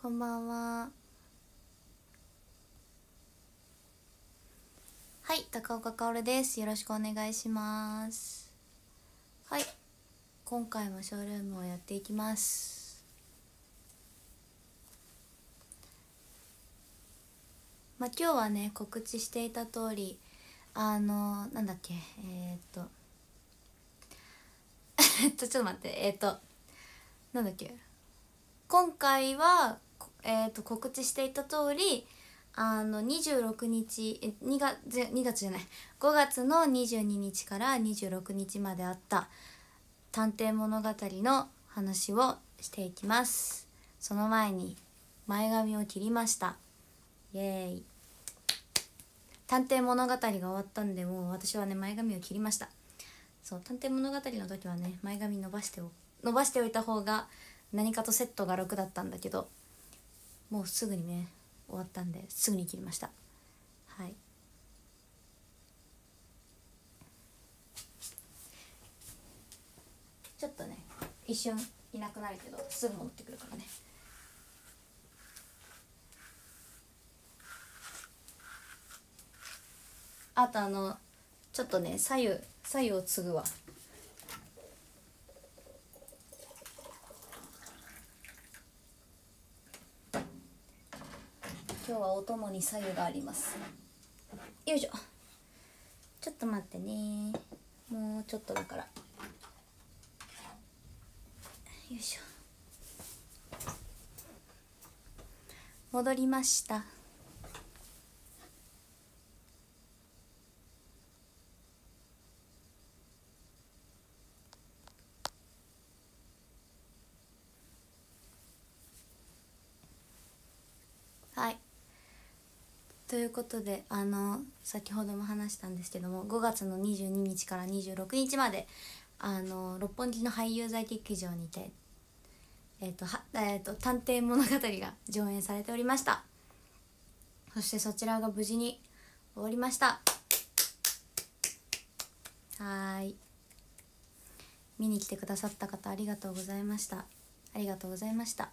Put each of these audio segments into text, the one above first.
こんばんは。はい、高岡かおるです。よろしくお願いします。はい、今回もショールームをやっていきます。今日はね、告知していた通りなんだっけちょっと待って、なんだっけ、今回は告知していた通り26日2月じゃない5月の22日から26日まであった探偵物語の話をしていきます。その前に前髪を切りました。イエーイ。探偵物語が終わったんで、もう私はね前髪を切りました。そう、探偵物語の時はね前髪伸ばしておいた方が何かとセットが楽だったんだけど、もうすぐにね終わったんですぐに切りました。はい、ちょっとね一瞬いなくなるけどすぐ戻ってくるからね。あとちょっとね左右を継ぐわ。今日はお供に左右があります。よいしょ。ちょっと待ってね、もうちょっとだから。よいしょ。戻りました。はい、ということで先ほども話したんですけども、5月の22日から26日まで六本木の俳優座劇場にて探偵物語が上演されておりました。そしてそちらが無事に終わりました。はい、見に来てくださった方ありがとうございました。ありがとうございました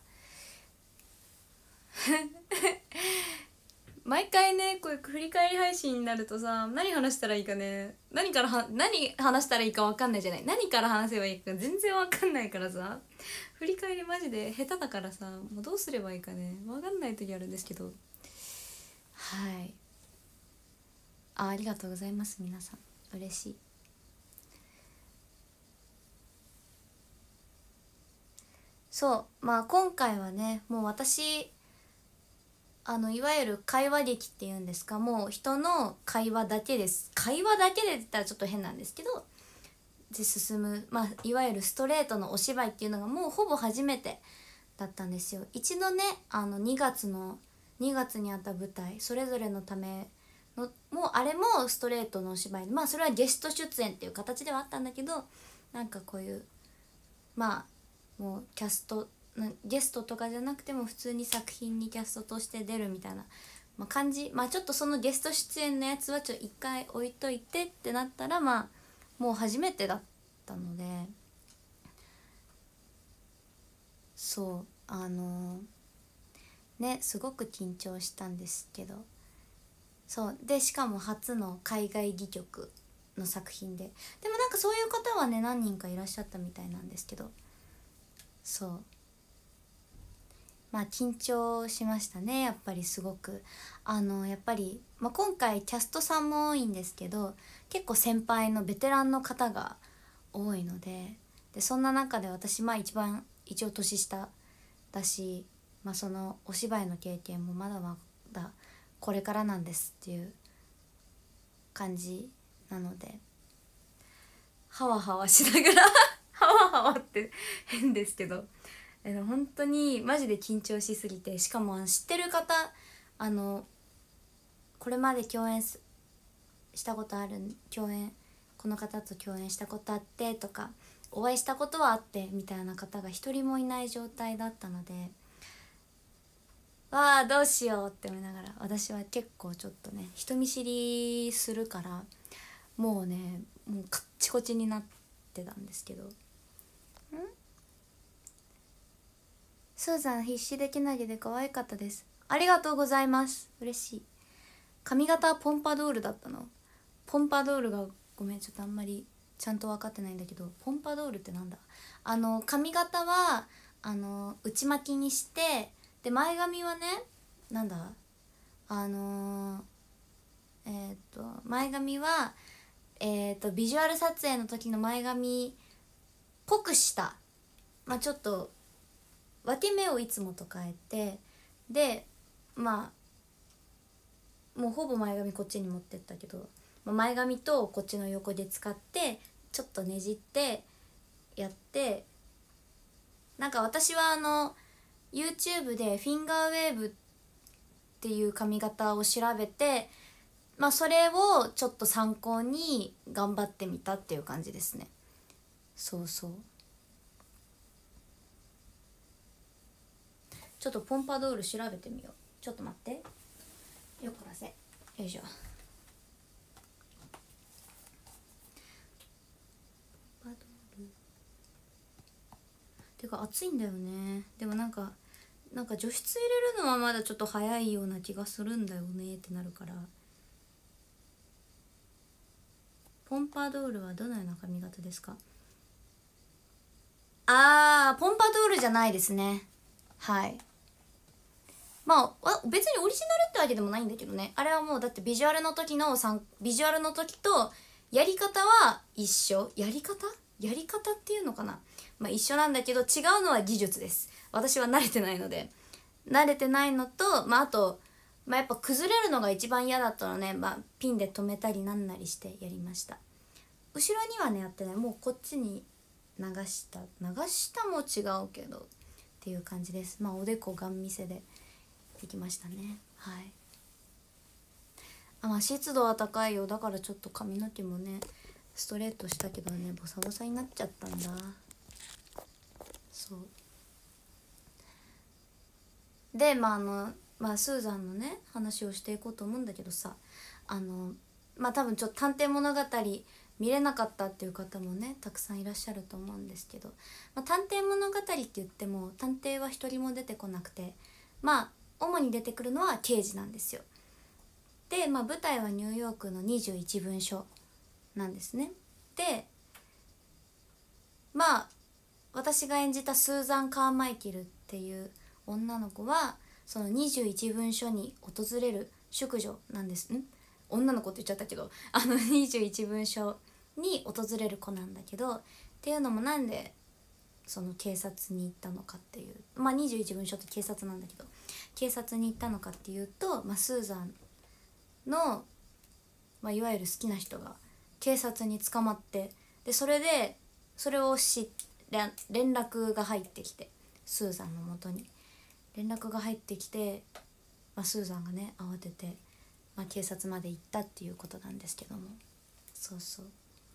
毎回ねこういう振り返り配信になるとさ、何話したらいいかね、何話したらいいか分かんないじゃない。何から話せばいいか全然分かんないからさ、振り返りマジで下手だからさ、もうどうすればいいかね分かんない時あるんですけど、はい、ありがとうございます。皆さん嬉しい。そう、今回はねもう私いわゆる会話劇っていうんですか、もう人の会話だけです。会話だけでって言ったらちょっと変なんですけど、で進む、いわゆるストレートのお芝居っていうのがもうほぼ初めてだったんですよ。一度ね2月にあった舞台それぞれのためのもうあれもストレートのお芝居で、それはゲスト出演っていう形ではあったんだけど、なんかこういうもうキャストゲストとかじゃなくても普通に作品にキャストとして出るみたいな、感じ。ちょっとそのゲスト出演のやつは一回置いといてってなったら、もう初めてだったので、そうねすごく緊張したんですけど、そうでしかも初の海外戯曲の作品で、でもなんかそういう方はね何人かいらっしゃったみたいなんですけど、そう緊張しましたね、やっぱりすごく。やっぱり、今回キャストさんも多いんですけど、結構先輩のベテランの方が多いので、そんな中で私一応年下だし、そのお芝居の経験もまだまだこれからなんですっていう感じなので、ハワハワしながらハワハワって変ですけど、本当にマジで緊張しすぎて、しかも知ってる方これまでしたことあるこの方と共演したことあってとかお会いしたことはあってみたいな方が一人もいない状態だったので、わあどうしようって思いながら、私は結構ちょっとね人見知りするからもうカッチコチになってたんですけど、 スーザン必死でけなげで可愛かったです。ありがとうございます。嬉しい。髪型ポンパドールだったの？ポンパドールがごめん、ちょっとあんまりちゃんと分かってないんだけど、ポンパドールってなんだ？髪型は内巻きにして、で前髪はね、なんだ、前髪はビジュアル撮影の時の前髪っぽくした、まあちょっと分け目をいつもと変えて、でまあもうほぼ前髪こっちに持ってったけど、前髪とこっちの横で使ってちょっとねじってやって、なんか私はYouTube でフィンガーウェーブっていう髪型を調べて、まあそれをちょっと参考に頑張ってみたっていう感じですね。そうそう、ちょっとポンパドール調べてみよう。ちょっと待って、よこらせ、よいしょ。ポンパドールてか暑いんだよね。でもなんか除湿入れるのはまだちょっと早いような気がするんだよねってなるから。ポンパドールはどのような髪型ですか？ポンパドールじゃないですね。はい。まあ別にオリジナルってわけでもないんだけどね。あれはもうだってビジュアルの時とやり方は一緒。やり方っていうのかな、まあ一緒なんだけど、違うのは技術です。私は慣れてないので。慣れてないのと、あと、やっぱ崩れるのが一番嫌だったのね、ピンで留めたりなんなりしてやりました。後ろにはねやってない。もうこっちに流したも違うけどっていう感じです。おでこガン見せでできましたね。はい。湿度は高いよ。だからちょっと髪の毛もねストレートしたけどね、ボサボサになっちゃったんだ。そうで、スーザンのね話をしていこうと思うんだけどさ、多分ちょっと探偵物語見れなかったっていう方もねたくさんいらっしゃると思うんですけど、探偵物語って言っても探偵は一人も出てこなくて、主に出てくるのは刑事なんですよ。で、舞台はニューヨークの21分署なんですね。で私が演じたスーザン・カーマイケルっていう女の子はその21分署に訪れる淑女なんです。女の子って言っちゃったけど、21分署に訪れる子なんだけど、っていうのもなんでその警察に行ったのかっていう、21分署って警察なんだけど、警察に行ったのかっていうと、スーザンの、いわゆる好きな人が警察に捕まって、でそれを連絡が入ってきて、スーザンのもとに連絡が入ってきて、スーザンがね慌てて、警察まで行ったっていうことなんですけども、そうそう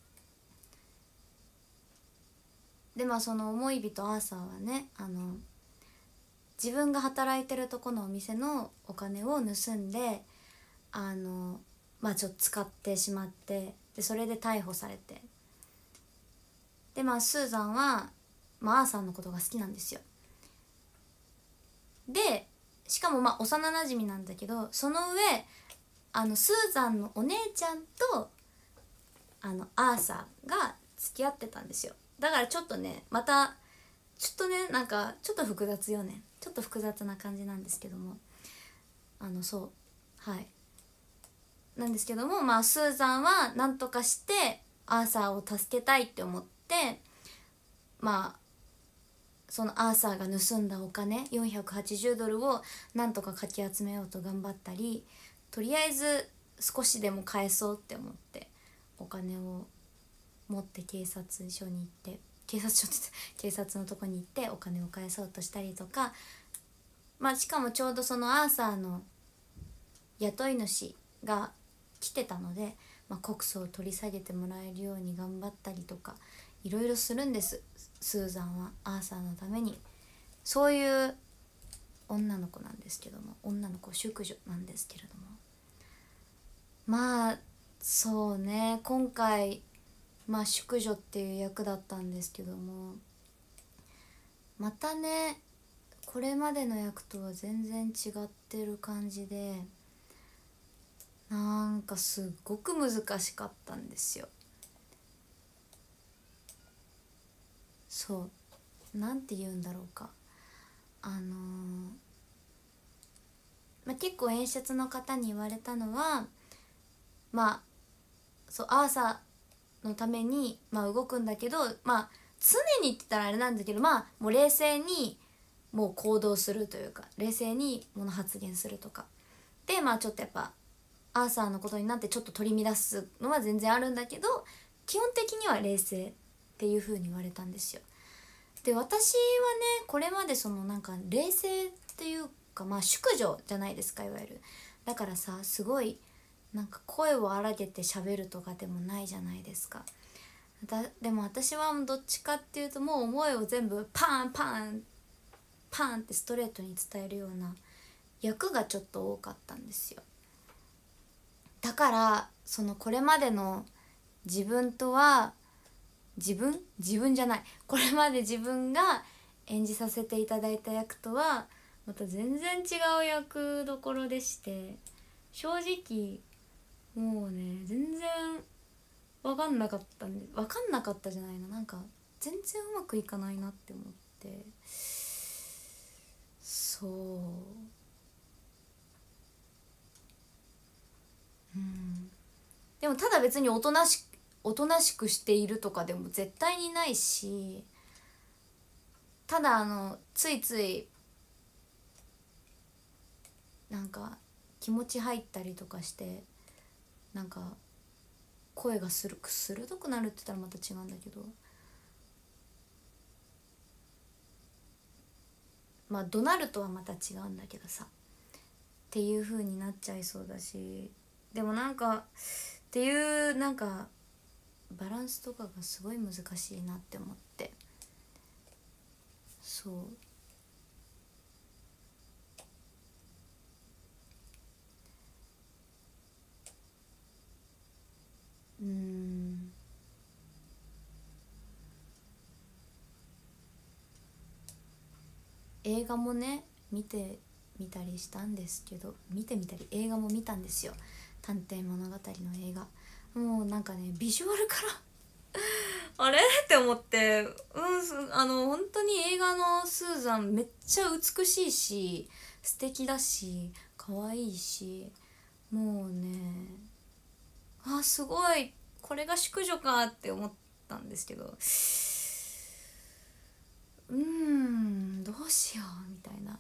でその思い人アーサーはね自分が働いてるとこのお店のお金を盗んでちょっと使ってしまって、でそれで逮捕されて、でスーザンは、アーサーのことが好きなんですよ。でしかも幼なじみなんだけど、その上スーザンのお姉ちゃんとアーサーが付き合ってたんですよ。だからちょっとねなんかちょっと複雑よね。ちょっと複雑な感じなんですけども、そうはいなんですけども、スーザンは何とかしてアーサーを助けたいって思って、そのアーサーが盗んだお金$480をなんとかかき集めようと頑張ったり、とりあえず少しでも返そうって思ってお金を持って警察署に行って、警察のとこに行ってお金を返そうとしたりとか、しかもちょうどそのアーサーの雇い主が来てたので、告訴を取り下げてもらえるように頑張ったりとかいろいろするんです。スーザンはアーサーのために。そういう女の子なんですけども、女の子淑女なんですけれども、そうね、今回淑女っていう役だったんですけども、またねこれまでの役とは全然違ってる感じで、なんかすっごく難しかったんですよ。そうなんて言うんだろうか、結構演出の方に言われたのは、そうアーサーのために動くんだけど、常に言ってたらあれなんだけど、もう冷静にもう行動するというか、冷静に物発言するとかで、ちょっとやっぱアーサーのことになってちょっと取り乱すのは全然あるんだけど、基本的には冷静っていう風に言われたんですよ。で、私はねこれまでそのなんか冷静っていうか、淑女じゃないですか、いわゆる。だからさ、すごいなんか声を荒げて喋るとかでもないじゃないですか。でも私はどっちかっていうと、もう思いを全部パンパンパンってストレートに伝えるような役がちょっと多かったんですよ。だからそのこれまでの自分とは、自分じゃない、これまで自分が演じさせていただいた役とはまた全然違う役どころでして、正直もうね全然分かんなかったじゃないな、なんか全然うまくいかないなって思って。そう、でもただ別におとなしくしているとかでも絶対にないし、ただついついなんか気持ち入ったりとかして、なんか声が鋭くなるって言ったらまた違うんだけど、怒鳴るとはまた違うんだけどさっていう風になっちゃいそうだし、でもなんかっていうなんかバランスとかがすごい難しいなって思って。そう、映画もね見てみたりしたんですけど、映画も見たんですよ、探偵物語の映画。もうなんかねビジュアルからあれって思って、本当に映画のスーザンめっちゃ美しいし素敵だし可愛いし、もうねすごいこれが淑女かって思ったんですけど、どうしようみたいな。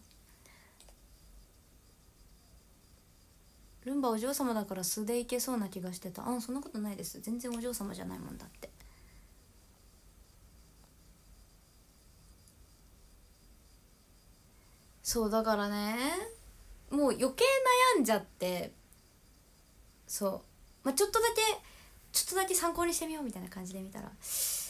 ルンバお嬢様だから素でいけそうな気がしてた。そんなことないです、全然お嬢様じゃないもんだって。そうだからね、もう余計悩んじゃって、そう、ちょっとだけ参考にしてみようみたいな感じで見たら、やっ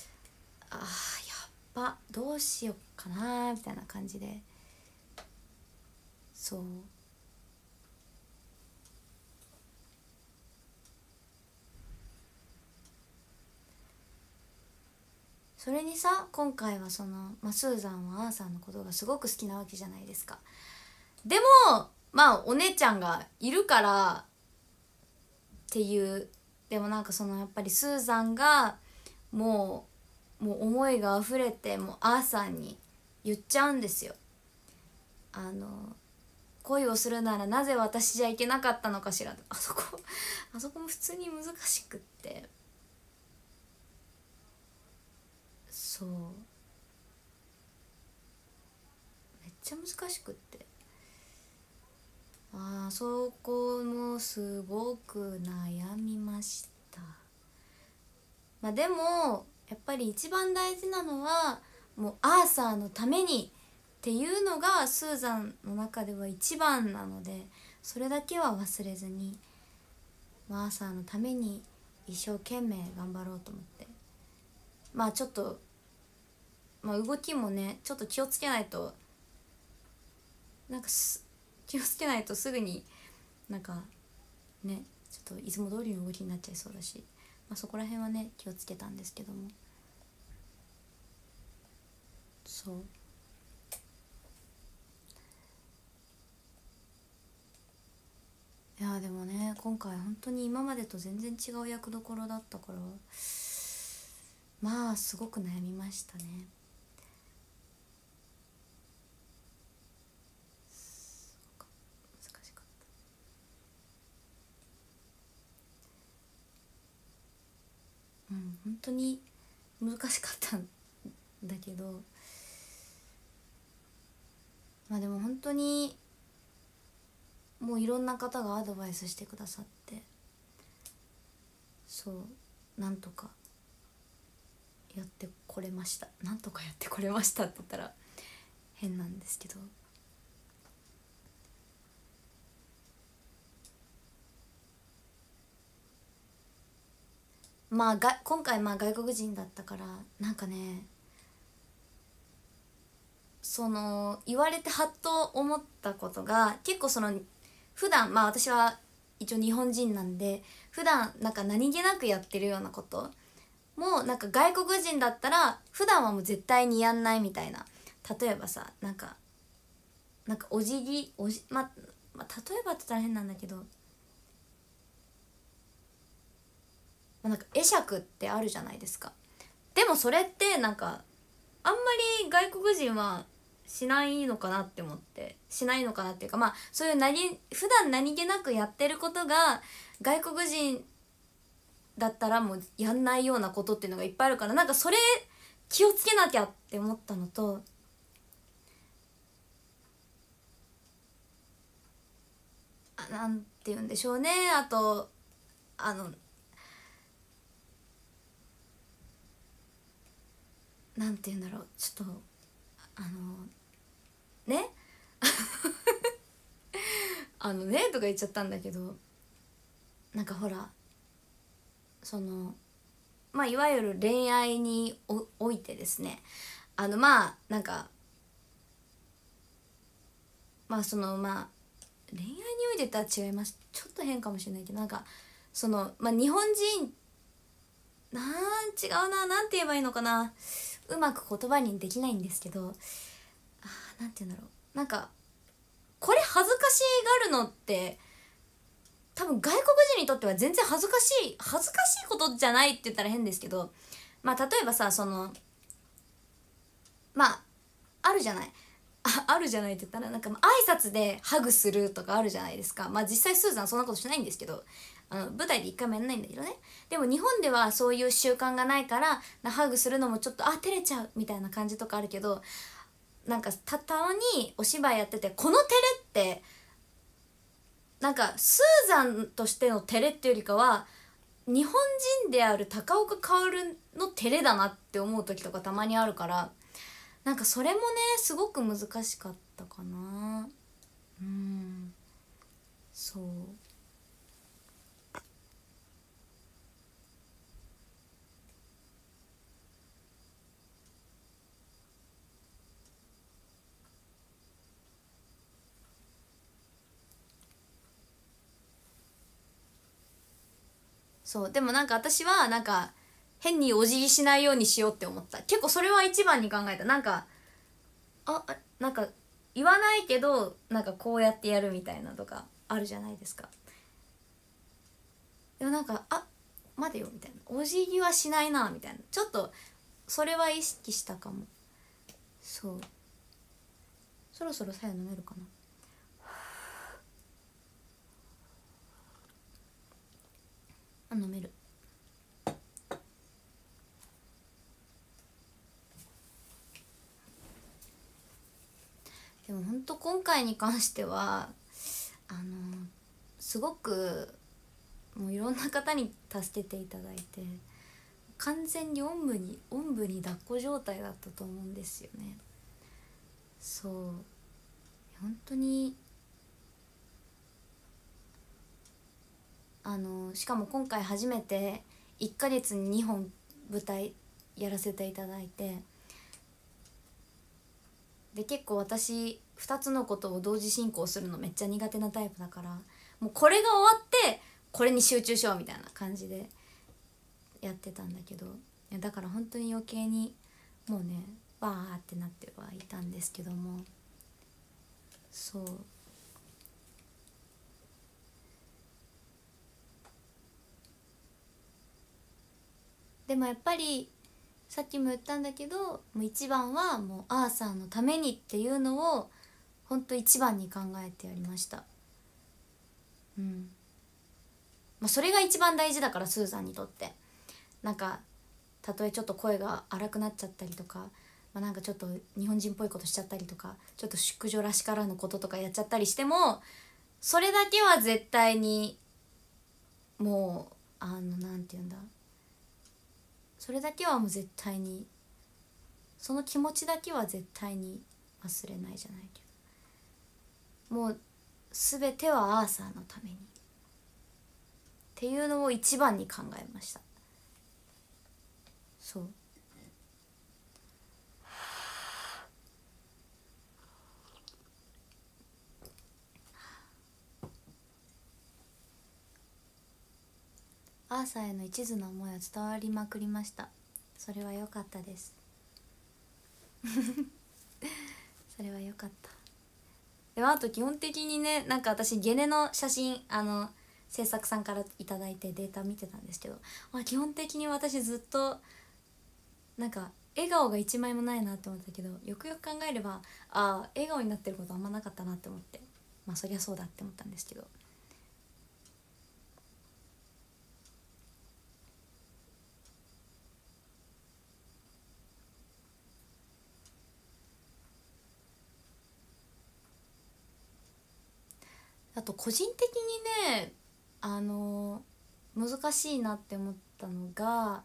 ぱどうしよっかなみたいな感じで。そう、それにさ、今回はその、スーザンはアーサーのことがすごく好きなわけじゃないですか。でもお姉ちゃんがいるからっていう。でもなんかそのやっぱりスーザンがもう思いが溢れて、もうアーサーに言っちゃうんですよ。恋をするならなぜ私じゃいけなかったのかしら。あそこも普通に難しくって。そう、めっちゃ難しくって、そこもすごく悩みました。でもやっぱり一番大事なのはもうアーサーのためにっていうのがスーザンの中では一番なので、それだけは忘れずに、アーサーのために一生懸命頑張ろうと思って、ちょっと、動きもねちょっと気をつけないと、気をつけないとすぐになんかねちょっといつも通りの動きになっちゃいそうだし、そこら辺はね気をつけたんですけども。そう今回本当に今までと全然違う役どころだったから、まあすごく悩みましたね。難しかった。本当に難しかったんだけど、まあでも本当にもういろんな方がアドバイスしてくださって、そうなんとかやってこれました。なんとかやってこれましたって言ったら変なんですけど、まあ今回外国人だったから、なんかね、言われてハッと思ったことが、結構普段私は一応日本人なんで、普段なんか何気なくやってるようなこともなんか外国人だったら普段はもう絶対にやんないみたいな。例えばさ、なんかお辞儀例えばって言ったら変なんだけど、なんか会釈ってあるじゃないですか。でもそれってなんかあんまり外国人はしないのかなって思って、しないのかなっていうか、そういう普段何気なくやってることが外国人だったらもうやんないようなことっていうのがいっぱいあるから、なんかそれ気をつけなきゃって思ったのと、なんて言うんでしょうね、あとなんて言うんだろう、ちょっとねねとか言っちゃったんだけど、なんかほらいわゆる恋愛においてですね、なんか恋愛においてとは違います、ちょっと変かもしれないけど、なんか日本人違うな、なんて言えばいいのかな、うまく言葉にできないんですけど、なんて言うんだろう、なんかこれ恥ずかしがるのって多分外国人にとっては全然恥ずかしいことじゃないって言ったら変ですけど、例えばさ、あるじゃない、あるじゃないって言ったら、なんか挨拶でハグするとかあるじゃないですか。実際スーザンそんなことしないんですけど、舞台で一回もやんないんだけどね。でも日本ではそういう習慣がないから、ハグするのもちょっと照れちゃうみたいな感じとかあるけど、なんかたまにお芝居やってて、この照れってなんかスーザンとしての照れっていうよりかは、日本人である高岡薫の照れだなって思う時とかたまにあるから、なんかそれもねすごく難しかったかな。そうでもなんか私はなんか変にお辞儀しないようにしようって思った。結構それは一番に考えた。なんかなんか言わないけどなんかこうやってやるみたいなとかあるじゃないですか。でもなんか待てよみたいな、お辞儀はしないなみたいな、ちょっとそれは意識したかも。そろそろさや飲めるかな。飲める。でも本当今回に関してはすごくもういろんな方に助けていただいて、完全におんぶに抱っこ状態だったと思うんですよね。本当にしかも今回初めて1ヶ月に2本舞台やらせていただいて、で結構私2つのことを同時進行するのめっちゃ苦手なタイプだから、もうこれが終わってこれに集中しようみたいな感じでやってたんだけど、だから本当に余計にもうねバーってなってはいたんですけども、 でもやっぱりさっきも言ったんだけど、もう一番はもうアーサーのためにっていうのをほんと一番に考えてやりました。うん、まあ、それが一番大事だから、スーザンにとって。なんかたとえちょっと声が荒くなっちゃったりとか、まあ、なんかちょっと日本人っぽいことしちゃったりとか、ちょっと淑女らしからぬこととかやっちゃったりしても、それだけは絶対にもうなんて言うんだ、それだけはもう絶対に、その気持ちだけは絶対に忘れないじゃないけど、もう全てはアーサーのためにっていうのを一番に考えました。そう、アーサーへの一途な思いは伝わりまくりました。それは良かったですそれは良かった。でもあと基本的にね、なんか私ゲネの写真制作さんからいただいてデータ見てたんですけど、まあ、基本的に私ずっとなんか笑顔が一枚もないなって思ったけど、よくよく考えれば笑顔になってることあんまなかったなって思って、まあそりゃそうだって思ったんですけど、あと個人的にね難しいなって思ったのが、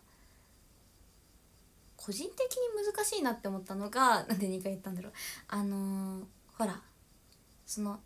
個人的に難しいなって思ったのが、なんで2回言ったんだろう、ほらその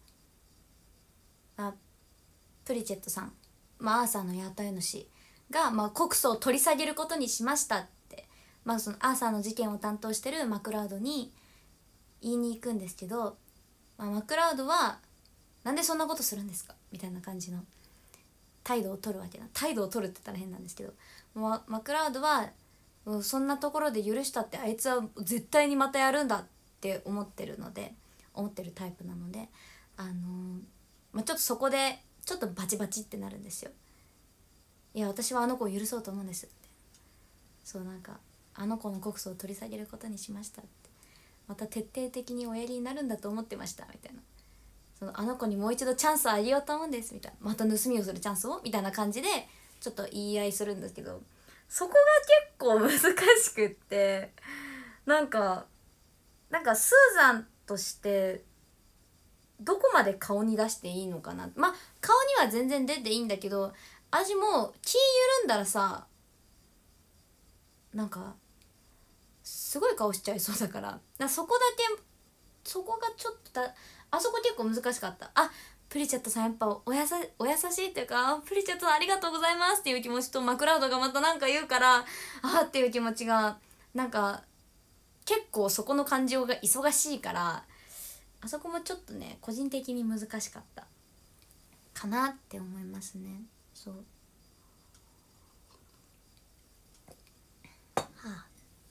プリチェットさん、アーサーの雇い主が、告訴を取り下げることにしましたって、そのアーサーの事件を担当してるマクラウドに言いに行くんですけど、マクラウドはなんでそんなことするんですかみたいな感じの態度を取るわけだ。態度を取るって言ったら変なんですけど、マクラウドはそんなところで許したってあいつは絶対にまたやるんだって思ってるタイプなので、ちょっとそこでちょっとバチバチってなるんですよ。いや私はあの子を許そうと思うんですって、そうなんかあの子の告訴を取り下げることにしましたって、また徹底的におやりになるんだと思ってましたみたいな、あの子にもう一度チャンスをあげようと思うんですみたいな、また盗みをするチャンスをみたいな感じでちょっと言い合いするんですけど、そこが結構難しくって、なんかスーザンとしてどこまで顔に出していいのかな。顔には全然出ていいんだけど、私も気緩んだらさ、なんかすごい顔しちゃいそうだから、そこがちょっとあそこ結構難しかった。プリチェットさんやっぱお優しいっていうか、プリチェットさんありがとうございますっていう気持ちと、マクラウドがまたなんか言うからっていう気持ちが、なんか結構そこの感情が忙しいから、あそこもちょっとね個人的に難しかったかなって思いますね。そう、はあ、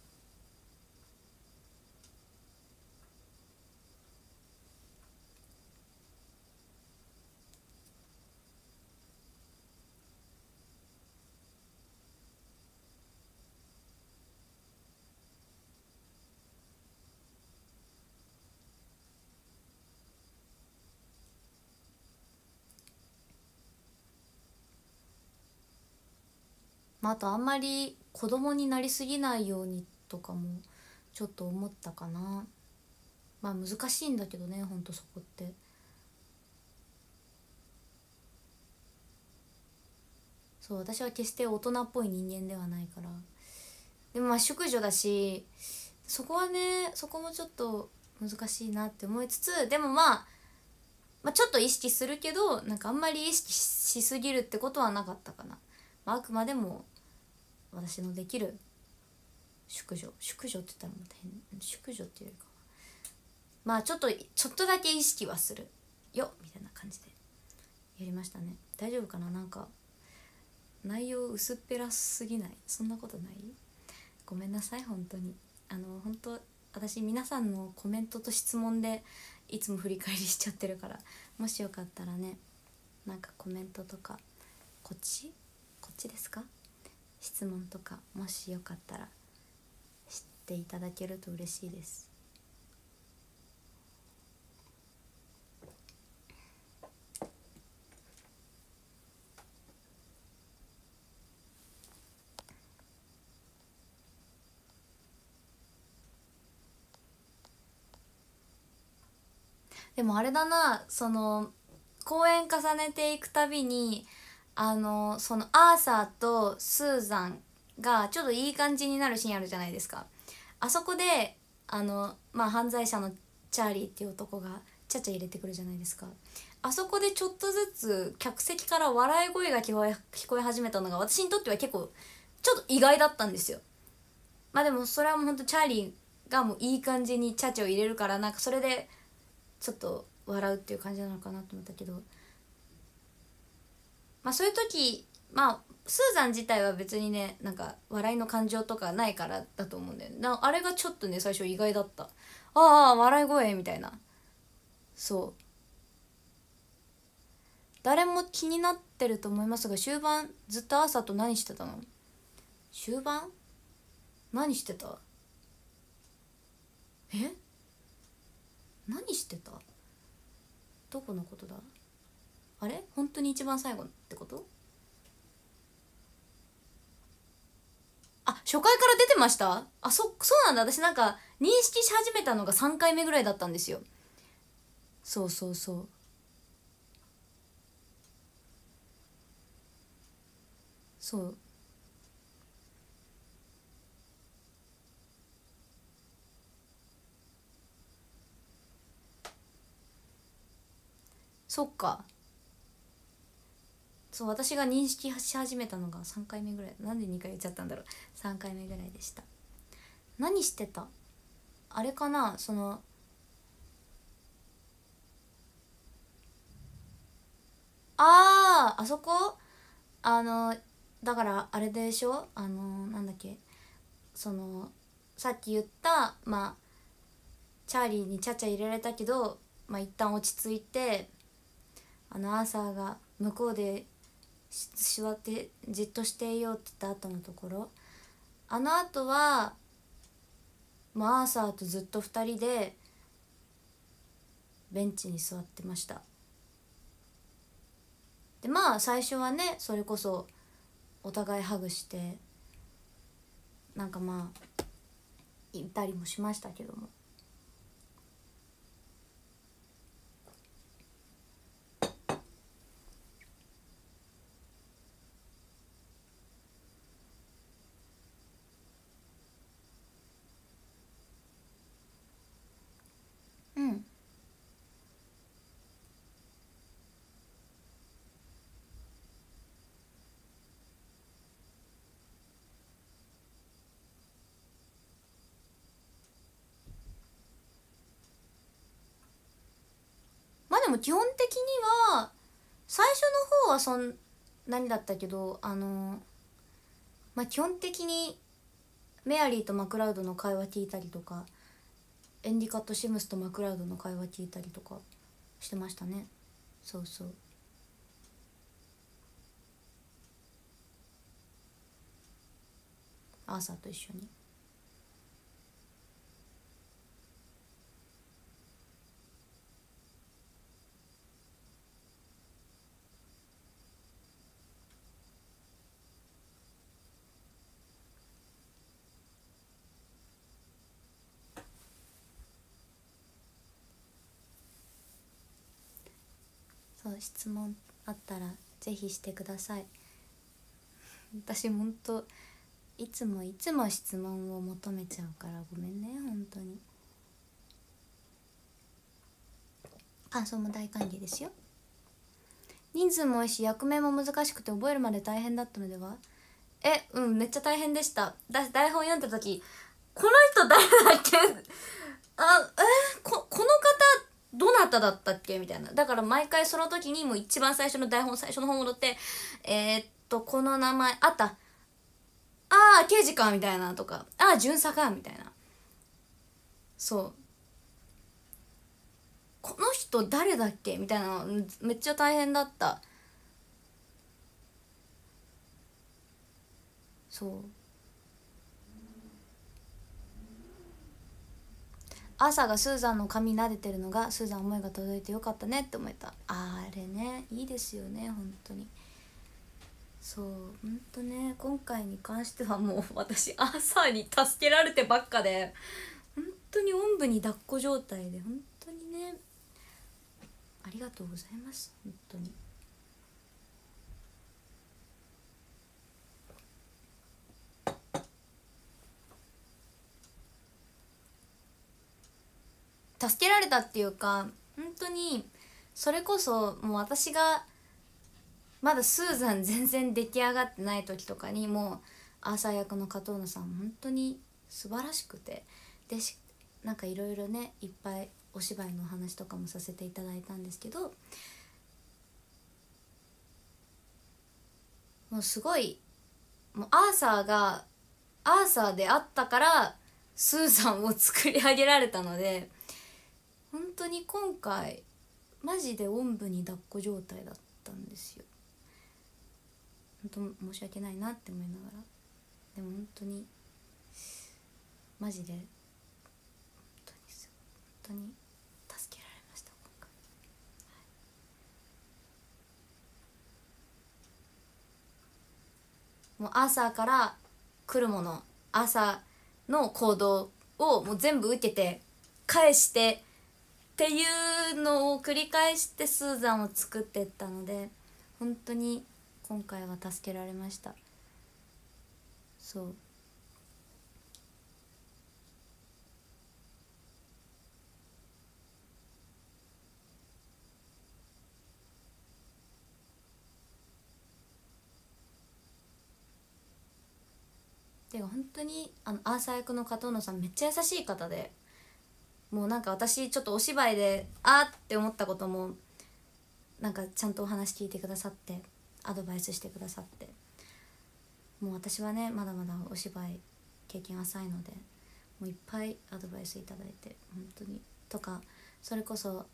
あとあんまり子供になりすぎないようにとかもちょっと思ったかな。難しいんだけどね、ほんとそこって。そう私は決して大人っぽい人間ではないから。でも淑女だし、そこはね、そこもちょっと難しいなって思いつつ、でもちょっと意識するけど、なんかあんまり意識しすぎるってことはなかったかな。あくまでも私のできる淑女って言ったらまた変、淑女っていうよりかはちょっとだけ意識はするよみたいな感じでやりましたね。大丈夫かな、なんか内容薄っぺらすぎない？そんなことない？ごめんなさい本当に。本当私皆さんのコメントと質問でいつも振り返りしちゃってるから、もしよかったらね、なんかコメントとかこっちですか、 質問とかもしよかったら知っていただけると嬉しいです。でもあれだな、その公演重ねていくたびにそのアーサーとスーザンがちょっといい感じになるシーンあるじゃないですか。あそこで犯罪者のチャーリーっていう男がちゃちゃ入れてくるじゃないですか。あそこでちょっとずつ客席から笑い声が聞こえ始めたのが私にとっては結構ちょっと意外だったんですよ。でもそれはもうほんとチャーリーがもういい感じにチャチャを入れるから、なんかそれでちょっと笑うっていう感じなのかなと思ったけど、そういう時スーザン自体は別にね、なんか笑いの感情とかないからだと思うんだよね。あれがちょっとね最初意外だった。ああ笑い声みたいな。そう誰も気になってると思いますが、終盤ずっと朝と何してたの？終盤何してた？何してた？どこのことだ？あれ本当に一番最後ってこと？初回から出てました？そうなんだ。私なんか認識し始めたのが3回目ぐらいだったんですよ。そうそうそう。そうそっか。そう私が認識し始めたのが3回目ぐらい。なんで2回言っちゃったんだろう。3回目ぐらいでした。何してた？あれかな、あそこだからあれでしょ、なんだっけ、さっき言ったチャーリーにちゃちゃ入れられたけど一旦落ち着いてアーサーが向こうで座ってじっとしていようって言った後のところ、あの後はアーサーとずっと2人でベンチに座ってました。で最初はねそれこそお互いハグしてなんかいたりもしましたけども、うんでも基本的には最初の方はそんなにだったけど基本的にメアリーとマクラウドの会話聞いたりとか、エンディカット・シムスとマクラウドの会話聞いたりとかしてましたね。そうそう。アーサーと一緒に。そう質問あったらぜひしてください。私ほんといつも質問を求めちゃうからごめんね本当に。感想も大歓迎ですよ。人数も多いし役名も難しくて覚えるまで大変だったのでは？めっちゃ大変でした。台本読んだ時この人誰だっけこの方どなただったっけみたいな。だから毎回その時にもう一番最初の台本最初の方戻ってこの名前あった、刑事かみたいなとか、巡査かみたいな。そうこの人誰だっけみたいなのめっちゃ大変だった。 そう朝がスーザンの髪撫でてるのがスーザン思いが届いてよかったねって思えた。あれねいいですよね本当に。そうほんとね今回に関してはもう私朝に助けられてばっかで本当におんぶに抱っこ状態で本当にねありがとうございます本当に。助けられたっていうか本当にそれこそもう私がまだスーザン全然出来上がってない時とかにもうアーサー役の加藤野さん本当に素晴らしくてでなんかいろいろねいっぱいお芝居のお話とかもさせていただいたんですけどもうすごいもうアーサーがアーサーであったからスーザンを作り上げられたので本当に今回マジでおんぶに抱っこ状態だったんですよ。本当申し訳ないなって思いながらでも本当にマジで本当に助けられました今回、もう朝から来るもの朝の行動をもう全部受けて返してっていうのを繰り返してスーザンを作ってったので本当に今回は助けられました。そうで本当にアーサー役の加藤野さんめっちゃ優しい方でもうなんか私ちょっとお芝居でって思ったこともなんかちゃんとお話聞いてくださってアドバイスしてくださってもう私はねまだまだお芝居経験浅いのでもういっぱいアドバイスいただいて本当にとかそれこそ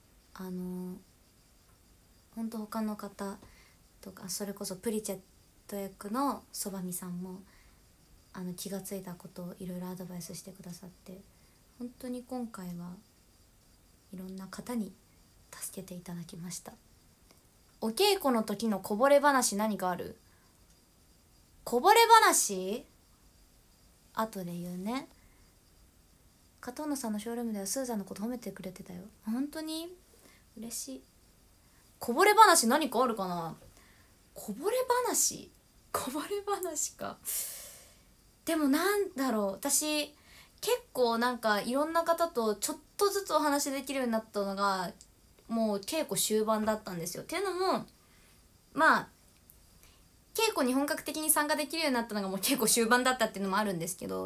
本当他の方とかそれこそプリチェット役のそばみさんも気がついたことをいろいろアドバイスしてくださって本当に今回はいろんな方に助けていただきました。お稽古の時のこぼれ話何かある？こぼれ話後で言うね。加藤野さんのショールームではスーザンのこと褒めてくれてたよ。本当に嬉しい。こぼれ話何かあるかな。こぼれ話か。でもなんだろう私結構なんかいろんな方とちょっとずつお話できるようになったのがもう稽古終盤だったんですよ。っていうのもまあ稽古に本格的に参加できるようになったのがもう稽古終盤だったっていうのもあるんですけど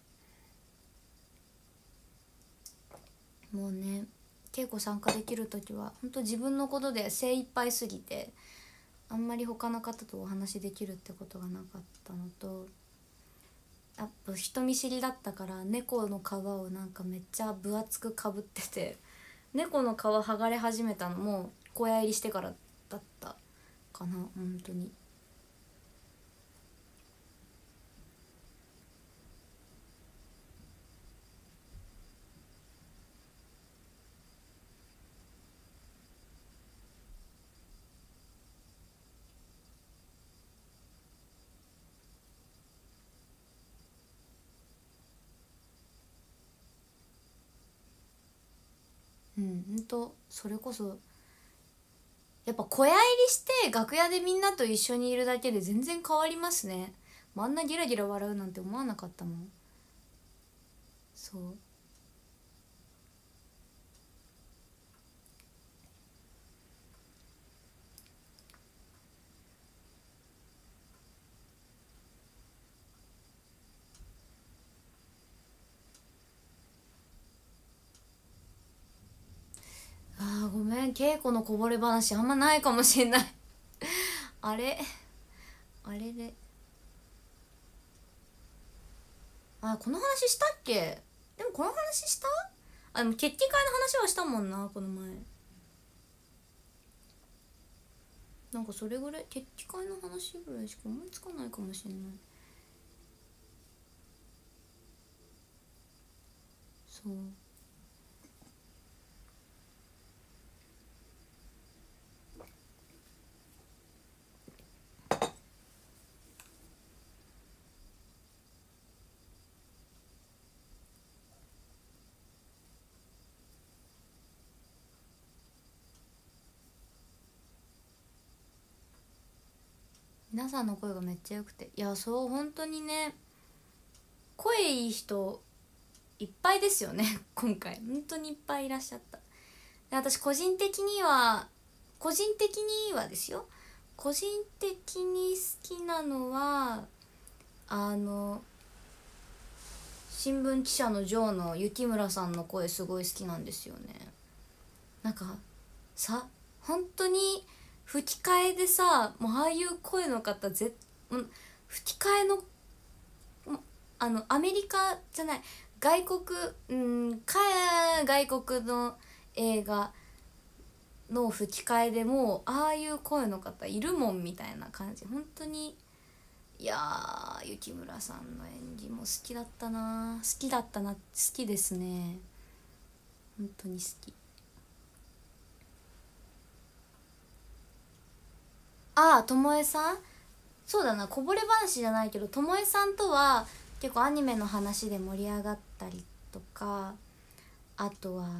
もうね稽古参加できる時は本当自分のことで精一杯すぎてあんまり他の方とお話できるってことがなかったのとやっぱ人見知りだったから猫の皮をなんかめっちゃ分厚くかぶってて猫の皮剥がれ始めたのも小屋入りしてからだったかな本当に。ほんとそれこそやっぱ小屋入りして楽屋でみんなと一緒にいるだけで全然変わりますね。あんなギラギラ笑うなんて思わなかったもん。そうごめん稽古のこぼれ話あんまないかもしれないあれでこの話したっけ。でもこの話したでも決起会の話はしたもんなこの前。なんかそれぐらい決起会の話ぐらいしか思いつかないかもしれない。 そう皆さんの声がめっちゃ良くて、いやそう本当にね、声いい人いっぱいですよね今回本当にいっぱいいらっしゃった。で私個人的にはですよ、個人的に好きなのは新聞記者のジョーの雪村さんの声すごい好きなんですよね。なんかさ本当に吹き替えでさ、もうああいう声の方吹き替えのアメリカじゃない外国外国の映画の吹き替えでもああいう声の方いるもんみたいな感じ。本当にいやー雪村さんの演技も好きだったな好きですね、本当に好き。ああともえさん、そうだな、こぼれ話じゃないけどともえさんとは結構アニメの話で盛り上がったりとか、あとは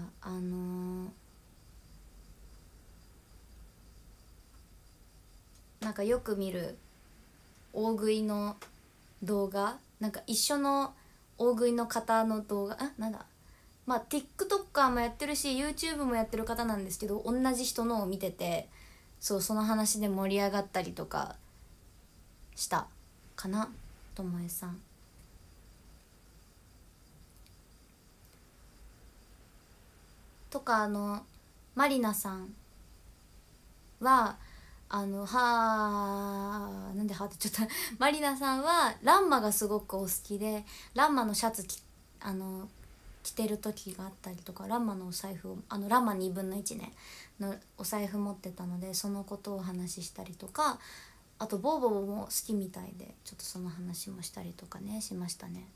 なんかよく見る大食いの動画、なんか一緒の大食いの方の動画、なんだ、まあ TikToker もやってるし YouTube もやってる方なんですけど、同じ人のを見てて、そうその話で盛り上がったりとかしたかな、ともえさんとか。マリナさんはなんではってちょっとマリナさんはランマがすごくお好きで、ランマのシャツ着てる時があったりとか、ランマのお財布をランマ1/2ねのお財布持ってたので、そのことをお話ししたりとか、あとボーボーも好きみたいでちょっとその話もしたりとかねしましたね。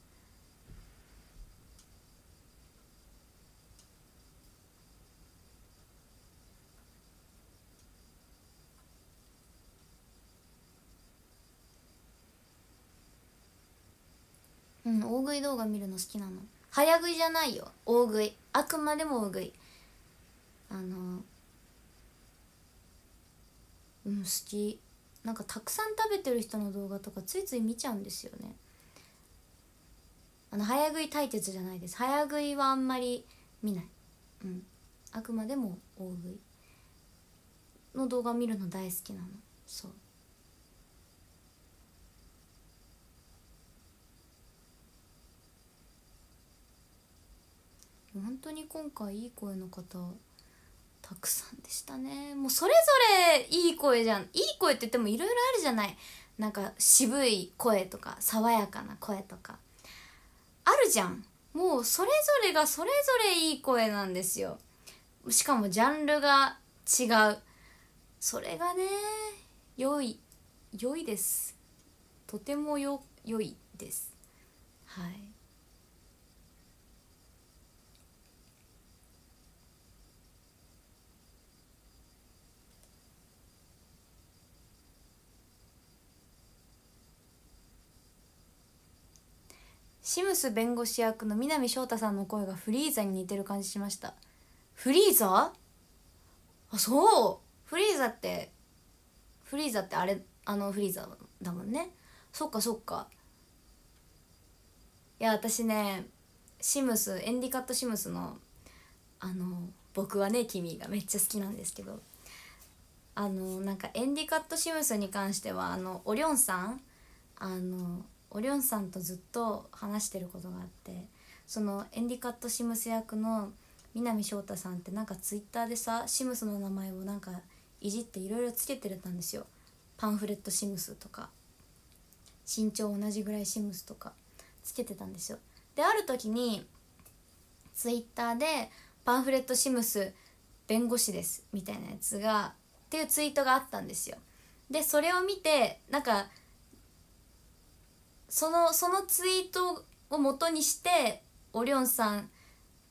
大食い動画見るの好きなの。早食いじゃないよ、大食い、あくまでも大食い。好き。なんかたくさん食べてる人の動画とかついつい見ちゃうんですよね。早食い対決じゃないです、早食いはあんまり見ない。あくまでも大食いの動画見るの大好きなの。そう本当に今回いい声の方たくさんでしたね。もうそれぞれいい声じゃん。いい声って言ってもいろいろあるじゃない。なんか渋い声とか爽やかな声とかあるじゃん。もうそれぞれがそれぞれいい声なんですよ。しかもジャンルが違う。それがね良いです。とても良いです。はい。シムス弁護士役の南翔太さんの声がフリーザに似てる感じしました。フリーザ？そう、フリーザってあれ、フリーザだもんね。そっかそっか。いや私ね、エンディカットシムスの僕はね君がめっちゃ好きなんですけど、なんかエンディカットシムスに関してはオリョンさんオリョンさんとずっと話してることがあって、そのエンディカットシムス役の南翔太さんってなんかツイッターでさシムスの名前をなんかいじっていろいろつけてたんですよ。パンフレットシムスとか身長同じぐらいシムスとかつけてたんですよ。である時にツイッターでパンフレットシムス弁護士ですみたいなやつがっていうツイートがあったんですよ。でそれを見てなんかそのツイートを元にしてオリョンさん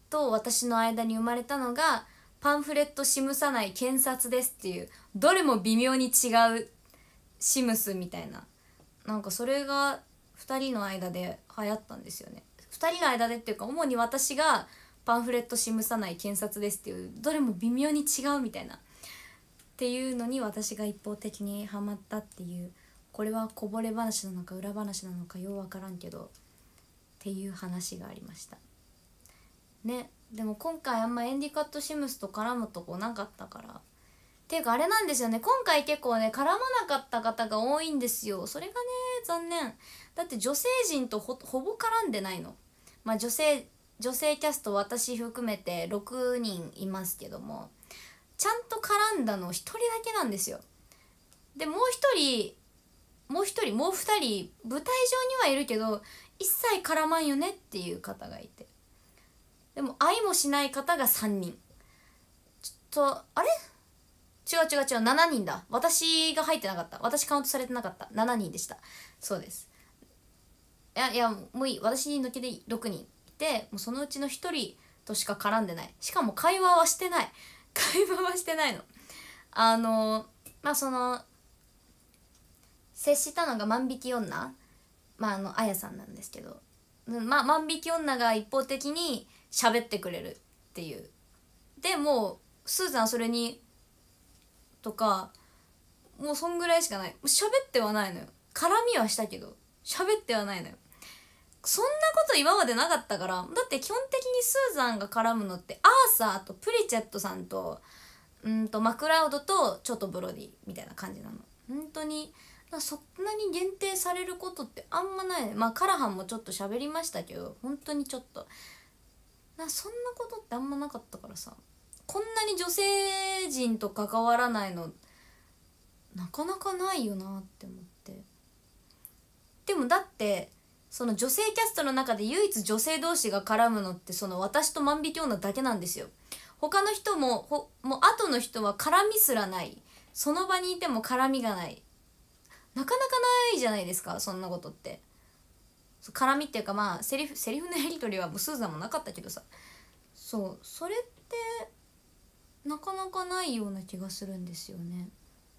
と私の間に生まれたのがパンフレットシムさない検察ですっていう、どれも微妙に違うシムスみたいな、なんかそれが2人の間で流行ったんですよね。2人の間でっていうか、主に私がパンフレットシムさない検察ですっていう、どれも微妙に違うみたいなっていうのに私が一方的にハマったっていう、これはこぼれ話なのか裏話なのかようわからんけどっていう話がありましたね。でも今回あんまエンディカットシムスと絡むとこなかったから、っていうかあれなんですよね、今回結構ね絡まなかった方が多いんですよ。それがね残念。だって女性陣とほぼ絡んでないの。まあ女性キャスト私含めて6人いますけども、ちゃんと絡んだの1人だけなんですよ。でもう2人舞台上にはいるけど一切絡まんよねっていう方がいて、でも愛もしない方が3人。ちょっとあれ違う7人だ。私が入ってなかった。私カウントされてなかった。7人でした。そうです。いやもういい、私に抜けで6人いて、もうそのうちの1人としか絡んでない。しかも会話はしてないの。まあその接したのが万引き女、あやさんなんですけど、万引き女が一方的に喋ってくれるっていう。でもうスーザンそれにとか、もうそんぐらいしかない。喋ってはないのよ。絡みはしたけど喋ってはないのよ。そんなこと今までなかったから。だって基本的にスーザンが絡むのってアーサーとプリチェットさんとマクラウドとちょっとブロディみたいな感じなの。本当にそんなに限定されることってあんまないね。カラハンもちょっと喋りましたけど、本当にちょっとそんなことってあんまなかったからさ、こんなに女性陣と関わらないのなかなかないよなって思って。でもだってその女性キャストの中で唯一女性同士が絡むのってその私と万引き女だけなんですよ。他の人ももう後の人は絡みすらない。その場にいても絡みがない。なかなかないじゃないですか、そんなことって。絡みっていうかセリフのやり取りはもうスーザンもなかったけどさ、そうそれってなかなかないような気がするんですよね。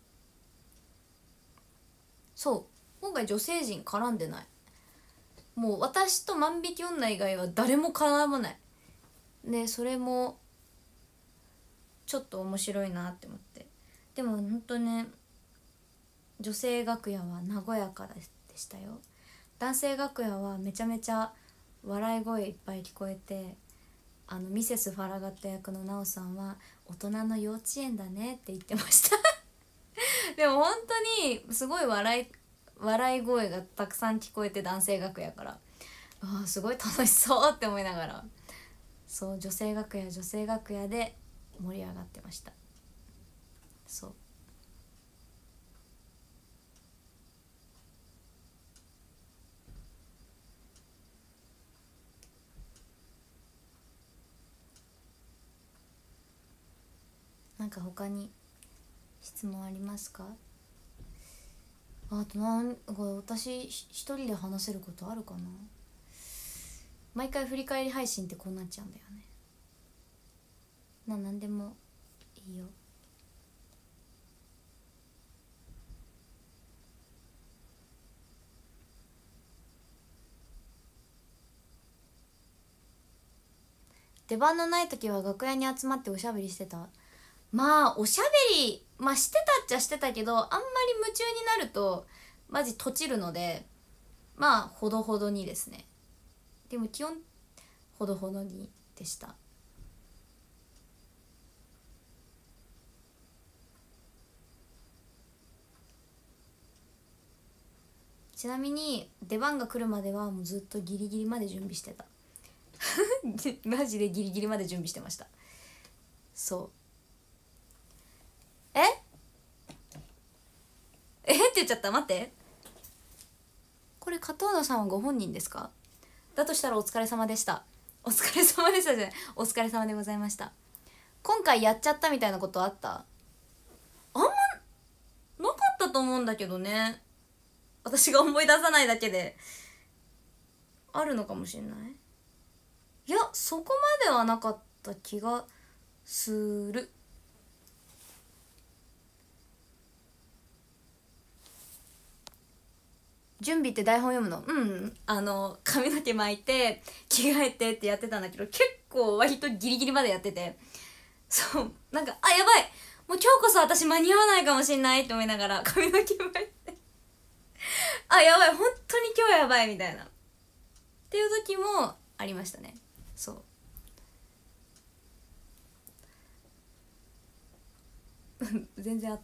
そう今回女性陣絡んでない。もう私と万引き女以外は誰も絡まない。でそれもちょっと面白いなって思って。でも本当ね、女性楽屋は和やかでしたよ。男性楽屋はめちゃめちゃ笑い声いっぱい聞こえて、ミセス・ファラガット役のナオさんは大人の幼稚園だねって言ってましたでも本当にすごい笑い声がたくさん聞こえて、男性楽屋からすごい楽しそうって思いながら、そう女性楽屋で盛り上がってました。そうなんか他に質問ありますか？あと私一人で話せることあるかな。毎回振り返り配信ってこうなっちゃうんだよね。なんでもいいよ。出番のない時は楽屋に集まっておしゃべりしてた。おしゃべりしてたっちゃしてたけど、あんまり夢中になるとマジとちるので、ほどほどにですね。でも基本ほどほどにでした。ちなみに出番が来るまではもうずっとギリギリまで準備してたマジでギリギリまで準備してました。そうって言っちゃった。待って、これ加藤野さんはご本人ですか？だとしたらお疲れ様でした。お疲れ様でしたじゃない、お疲れ様でございました。今回やっちゃったみたいなことあった？あんまなかったと思うんだけどね。私が思い出さないだけで。あるのかもしれない。いや、そそこまではなかった気がする。準備って台本読むの？髪の毛巻いて着替えてってやってたんだけど、結構割とギリギリまでやってて、そうなんかやばい、もう今日こそ私間に合わないかもしんないって思いながら髪の毛巻いてやばい、本当に今日やばいみたいなっていう時もありましたね。そう全然あった。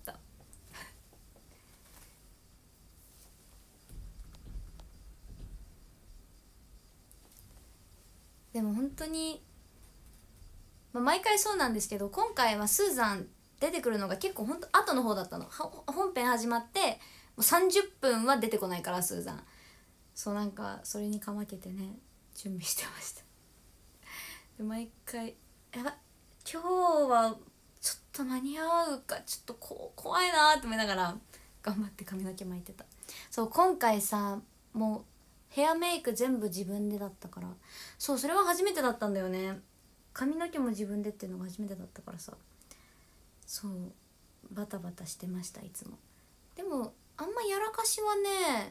でも本当に、毎回そうなんですけど、今回はスーザン出てくるのが結構本当後の方だったの。本編始まってもう30分は出てこないから、スーザン。そうなんかそれにかまけてね準備してましたで毎回やばい、今日はちょっと間に合うかちょっと怖いなって思いながら頑張って髪の毛巻いてた。そう今回さ、もうヘアメイク全部自分でだったから、そうそれは初めてだったんだよね。髪の毛も自分でっていうのが初めてだったからさ、そうバタバタしてました、いつも。でもあんまやらかしはね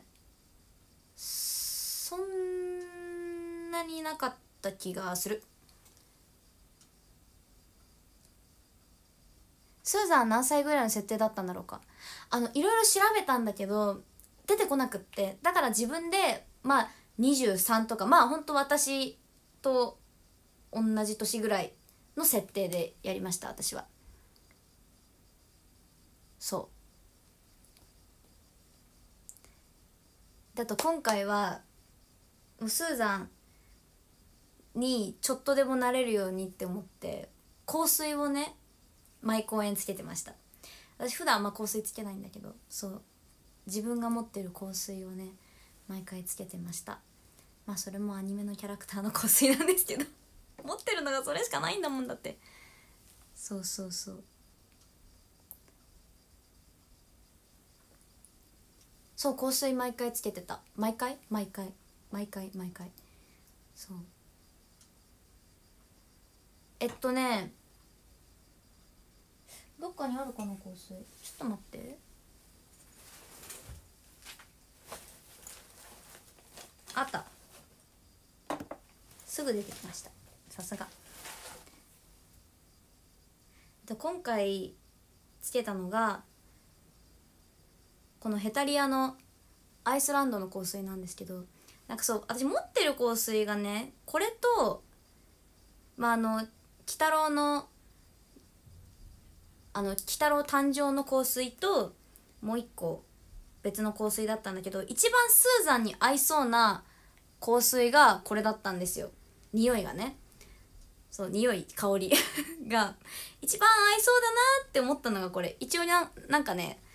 そんなになかった気がする。スーザン何歳ぐらいの設定だったんだろうか。いろいろ調べたんだけど出てこなくって、だから自分で23とか、ほんと私と同じ年ぐらいの設定でやりました、私は。だと今回はスーザンにちょっとでもなれるようにって思って香水をね毎公演つけてました。私普段香水つけないんだけど、そう自分が持ってる香水をね毎回つけてました。それもアニメのキャラクターの香水なんですけど持ってるのがそれしかないんだもんだって。そうそうそう、そう香水毎回つけてた。毎回そうどっかにあるかな香水。ちょっと待って、あった、すぐ出てきました、さすが。今回つけたのがこのヘタリアのアイスランドの香水なんですけど、なんかそう私持ってる香水がねこれと鬼太郎の鬼太郎誕生の香水ともう一個別の香水だったんだけど、一番スーザンに合いそうな香水がこれだったんですよ。匂いがね、そう匂い香りが一番合いそうだなって思ったのがこれ。一応なんかね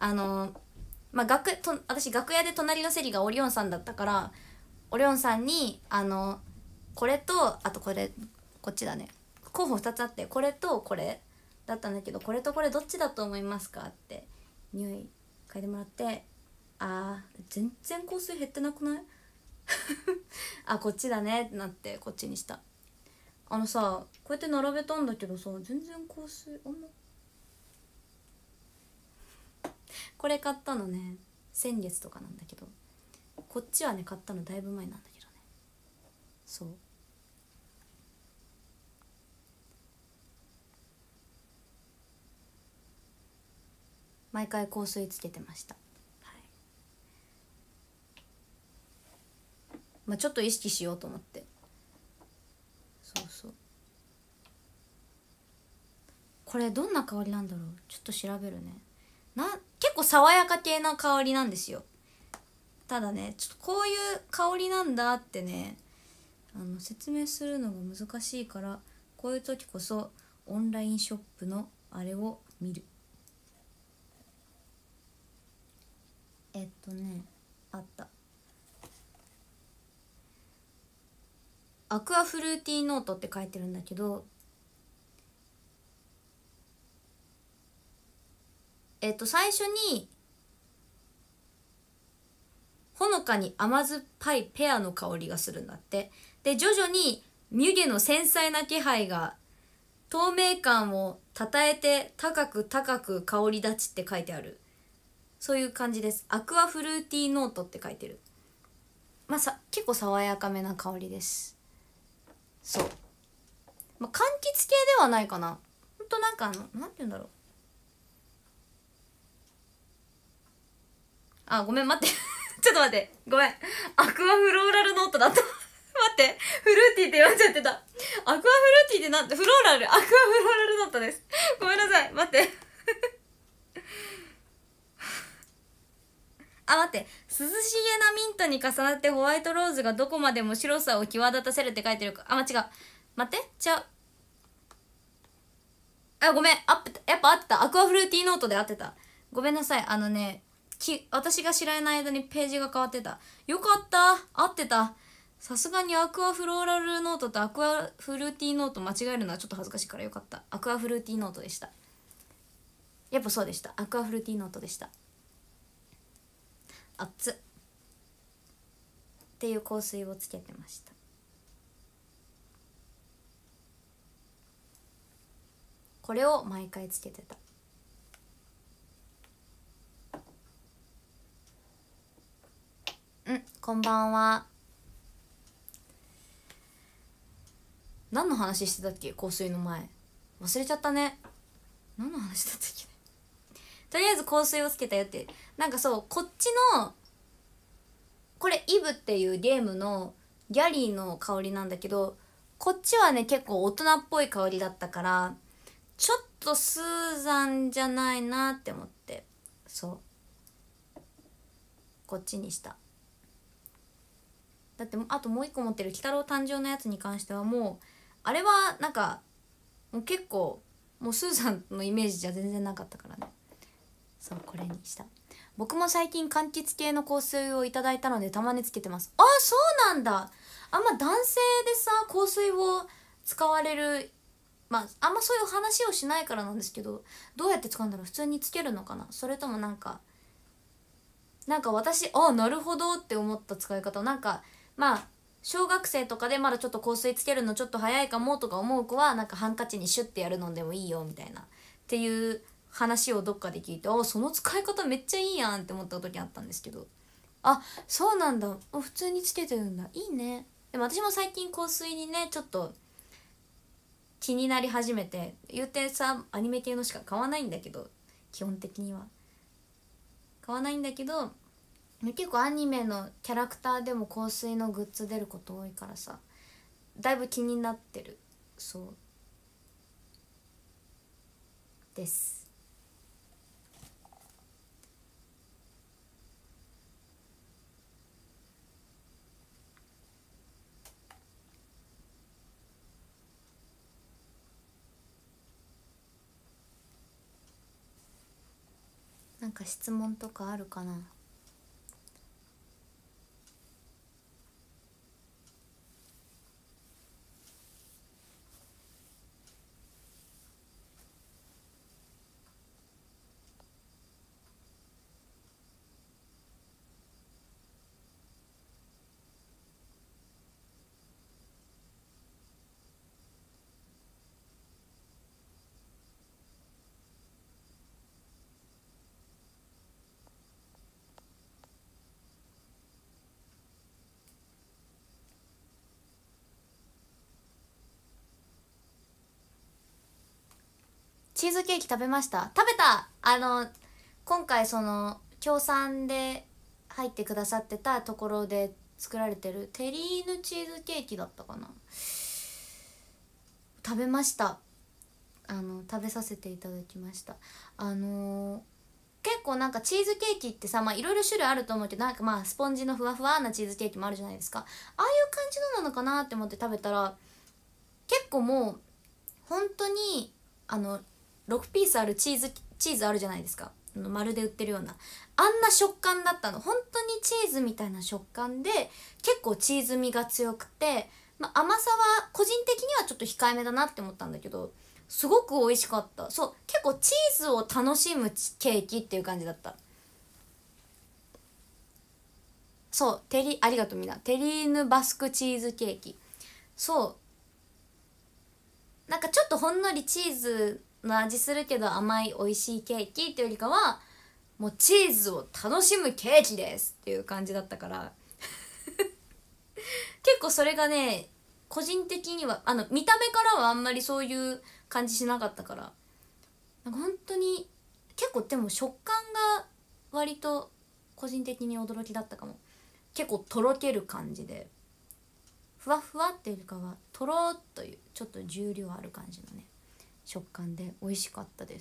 私楽屋で隣の席がオリオンさんだったから、オリオンさんにこれとあとこっちだね、候補2つあって、これとこれだったんだけど、これとこれどっちだと思いますかって匂い嗅いでもらって、全然香水減ってなくないこっちだねってなってこっちにした。こうやって並べたんだけどさ、全然香水これ買ったのね先月とかなんだけど、こっちはね買ったのだいぶ前なんだけどね。そう毎回香水つけてました。ちょっと意識しようと思って。そうこれどんな香りなんだろう、ちょっと調べるね。結構爽やか系な香りなんですよ。ただねちょっとこういう香りなんだってね説明するのが難しいから、こういう時こそオンラインショップのあれを見る。あった、アクアフルーティーノートって書いてるんだけど、最初にほのかに甘酸っぱいペアの香りがするんだって。で徐々にミュゲの繊細な気配が透明感をたたえて高く高く香り立ちって書いてある。そういう感じです。アクアフルーティーノートって書いてる。まあ結構爽やかめな香りです。そう、まあ、柑橘系ではないかな。ほんとなんかなんて言うんだろう。あ、ごめん待ってちょっと待って、ごめん、アクアフローラルノートだった待って、フルーティーって言われちゃってた。アクアフルーティーってなんて、フローラル、アクアフローラルノートです。ごめんなさい、待ってあ、待って、涼しげなミントに重なってホワイトローズがどこまでも白さを際立たせるって書いてるか。あ、間違う、待って、あ、ごめん、やっぱ合ってた。アクアフルーティーノートで合ってた。ごめんなさい。私が知らない間にページが変わってた。よかった。合ってた。さすがにアクアフローラルノートとアクアフルーティーノート間違えるのはちょっと恥ずかしいからよかった。アクアフルーティーノートでした。やっぱそうでした。アクアフルーティーノートでした。熱っ。っていう香水をつけてました。これを毎回つけてた。こんばんは。何の話してたっけ、香水の前。忘れちゃったね。何の話だったっけ。とりあえず香水をつけたよって。なんかそう、こっちのこれイブっていうゲームのギャリーの香りなんだけど、こっちはね結構大人っぽい香りだったから、ちょっとスーザンじゃないなって思って、そうこっちにした。だってあともう一個持ってる鬼太郎誕生のやつに関してはもうあれはなんかもう結構もうスーザンのイメージじゃ全然なかったからね。そう、これにした。僕も最近柑橘系の香水をいただいたのでたまにつけてます。あ、そうなんだ。あんま男性でさ香水を使われる、まああんまそういう話をしないからなんですけど、どうやって使うんだろう。普通につけるのかな、それともなんか私なるほどって思った使い方。なんかまあ小学生とかでまだちょっと香水つけるのちょっと早いかもとか思う子はなんかハンカチにシュッてやるのでもいいよみたいなっていう話をどっかで聞いて、その使い方めっちゃいいやんって思った時あったんですけど、そうなんだ。普通につけてるんだ。いいね。でも私も最近香水にねちょっと気になり始めて、言うてさアニメ系のしか買わないんだけど、基本的には買わないんだけど、結構アニメのキャラクターでも香水のグッズ出ること多いからさ、だいぶ気になってる。そうです。なんか質問とかあるかな。チーズケーキ食べました。食べた。今回その協賛で入ってくださってたところで作られてるテリーヌチーズケーキだったかな。食べました。食べさせていただきました。結構なんかチーズケーキってさ、まあいろいろ種類あると思うけど、なんかまあスポンジのふわふわなチーズケーキもあるじゃないですか。ああいう感じなのかなって思って食べたら、結構もう本当に6ピースあるチーズあるじゃないですか、丸で売ってるようなあんな食感だったの。本当にチーズみたいな食感で、結構チーズ味が強くて、まあ、甘さは個人的にはちょっと控えめだなって思ったんだけど、すごく美味しかった。そう、結構チーズを楽しむケーキっていう感じだった。そう、ありがとうみんな。テリーヌバスクチーズケーキ。そうなんかちょっとほんのりチーズの味するけど甘い美味しいケーキっていうよりかは、もうチーズを楽しむケーキですっていう感じだったから結構それがね、個人的には見た目からはあんまりそういう感じしなかったから、なんか本当に結構でも食感が割と個人的に驚きだったかも。結構とろける感じで、ふわふわっていうよりかはとろっというちょっと重量ある感じのね食感で美味しかったです。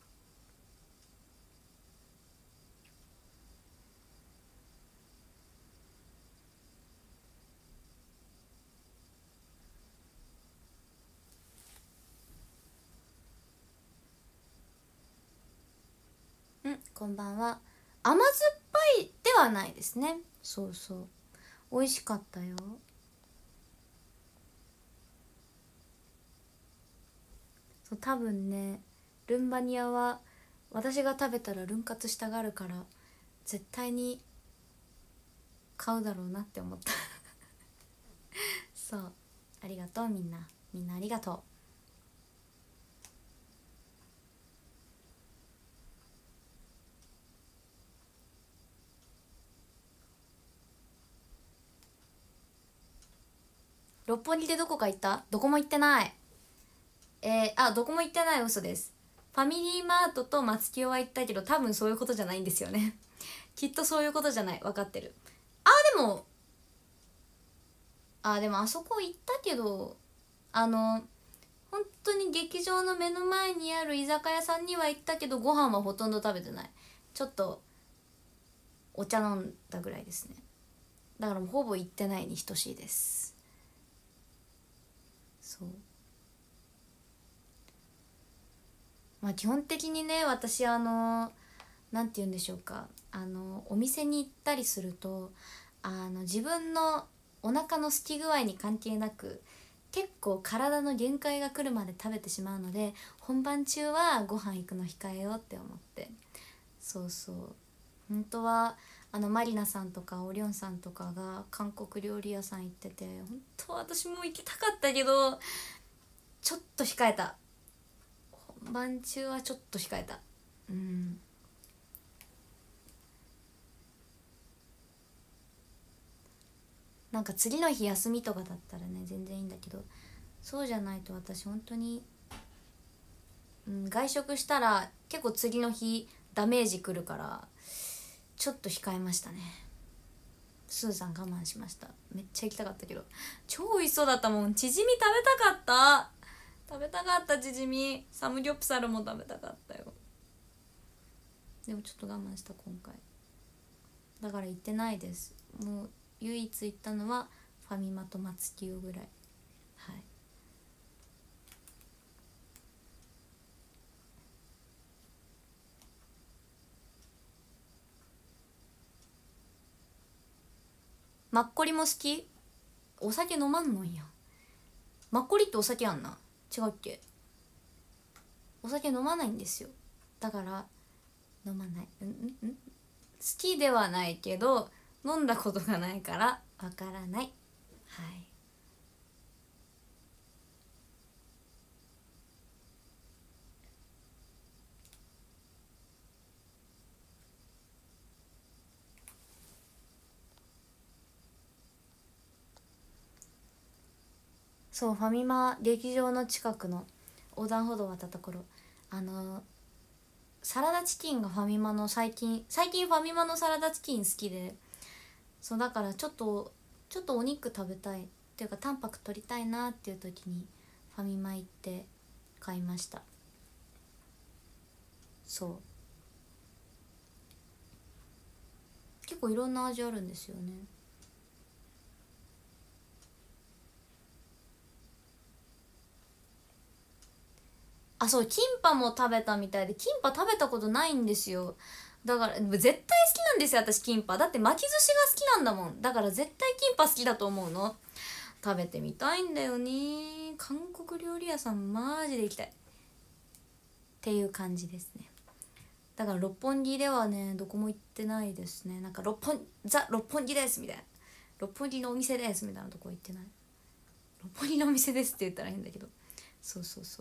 こんばんは。甘酸っぱいではないですね。そうそう、美味しかったよ。そう、多分ね、ルンバニアは私が食べたらルン活したがるから絶対に買うだろうなって思ったそう、ありがとうみんな、みんなありがとう。六本木でどこか行った？どこも行ってない。どこも行ってない、嘘です。ファミリーマートと松清は行ったけど多分そういうことじゃないんですよねきっとそういうことじゃない、分かってる。でもでもあそこ行ったけど、本当に劇場の目の前にある居酒屋さんには行ったけどご飯はほとんど食べてない。ちょっとお茶飲んだぐらいですね。だからもうほぼ行ってないに等しいです。そう、まあ基本的にね、私なんて言うんでしょうか、お店に行ったりすると自分のお腹の空き具合に関係なく結構体の限界が来るまで食べてしまうので、本番中はご飯行くの控えようって思って。そうそう、本当はマリナさんとかオリョンさんとかが韓国料理屋さん行ってて、本当は私も行きたかったけどちょっと控えた。本番中はちょっと控えた。なんか次の日休みとかだったらね全然いいんだけど、そうじゃないと私本当に、外食したら結構次の日ダメージくるからちょっと控えましたね。スーさん我慢しました。めっちゃ行きたかったけど超美味しそうだったもん。チヂミ食べたかった、チヂミ。サムギョプサルも食べたかったよ。でもちょっと我慢した今回。だから行ってないです。もう唯一行ったのはファミマと松清ぐらい。はい。マッコリも好き？お酒飲まんのんや。マッコリってお酒あんな、違うっけ？お酒飲まないんですよ。だから飲まない。好きではないけど飲んだことがないからわからない。はい。そう、ファミマ劇場の近くの横断歩道を渡ったところ、サラダチキンがファミマの最近ファミマのサラダチキン好きで、そうだからちょっとお肉食べたいっていうかタンパク取りたいなっていう時にファミマ行って買いました。そう、結構いろんな味あるんですよね。そう、キンパも食べたみたいで、キンパ食べたことないんですよ。だから絶対好きなんですよ私キンパ。だって巻き寿司が好きなんだもん。だから絶対キンパ好きだと思うの。食べてみたいんだよね。韓国料理屋さんマジで行きたいっていう感じですね。だから六本木ではねどこも行ってないですね。なんか六本木ですみたいな、六本木のお店ですみたいなとこ行ってない。六本木のお店ですって言ったら変だけど、 そうそうそう。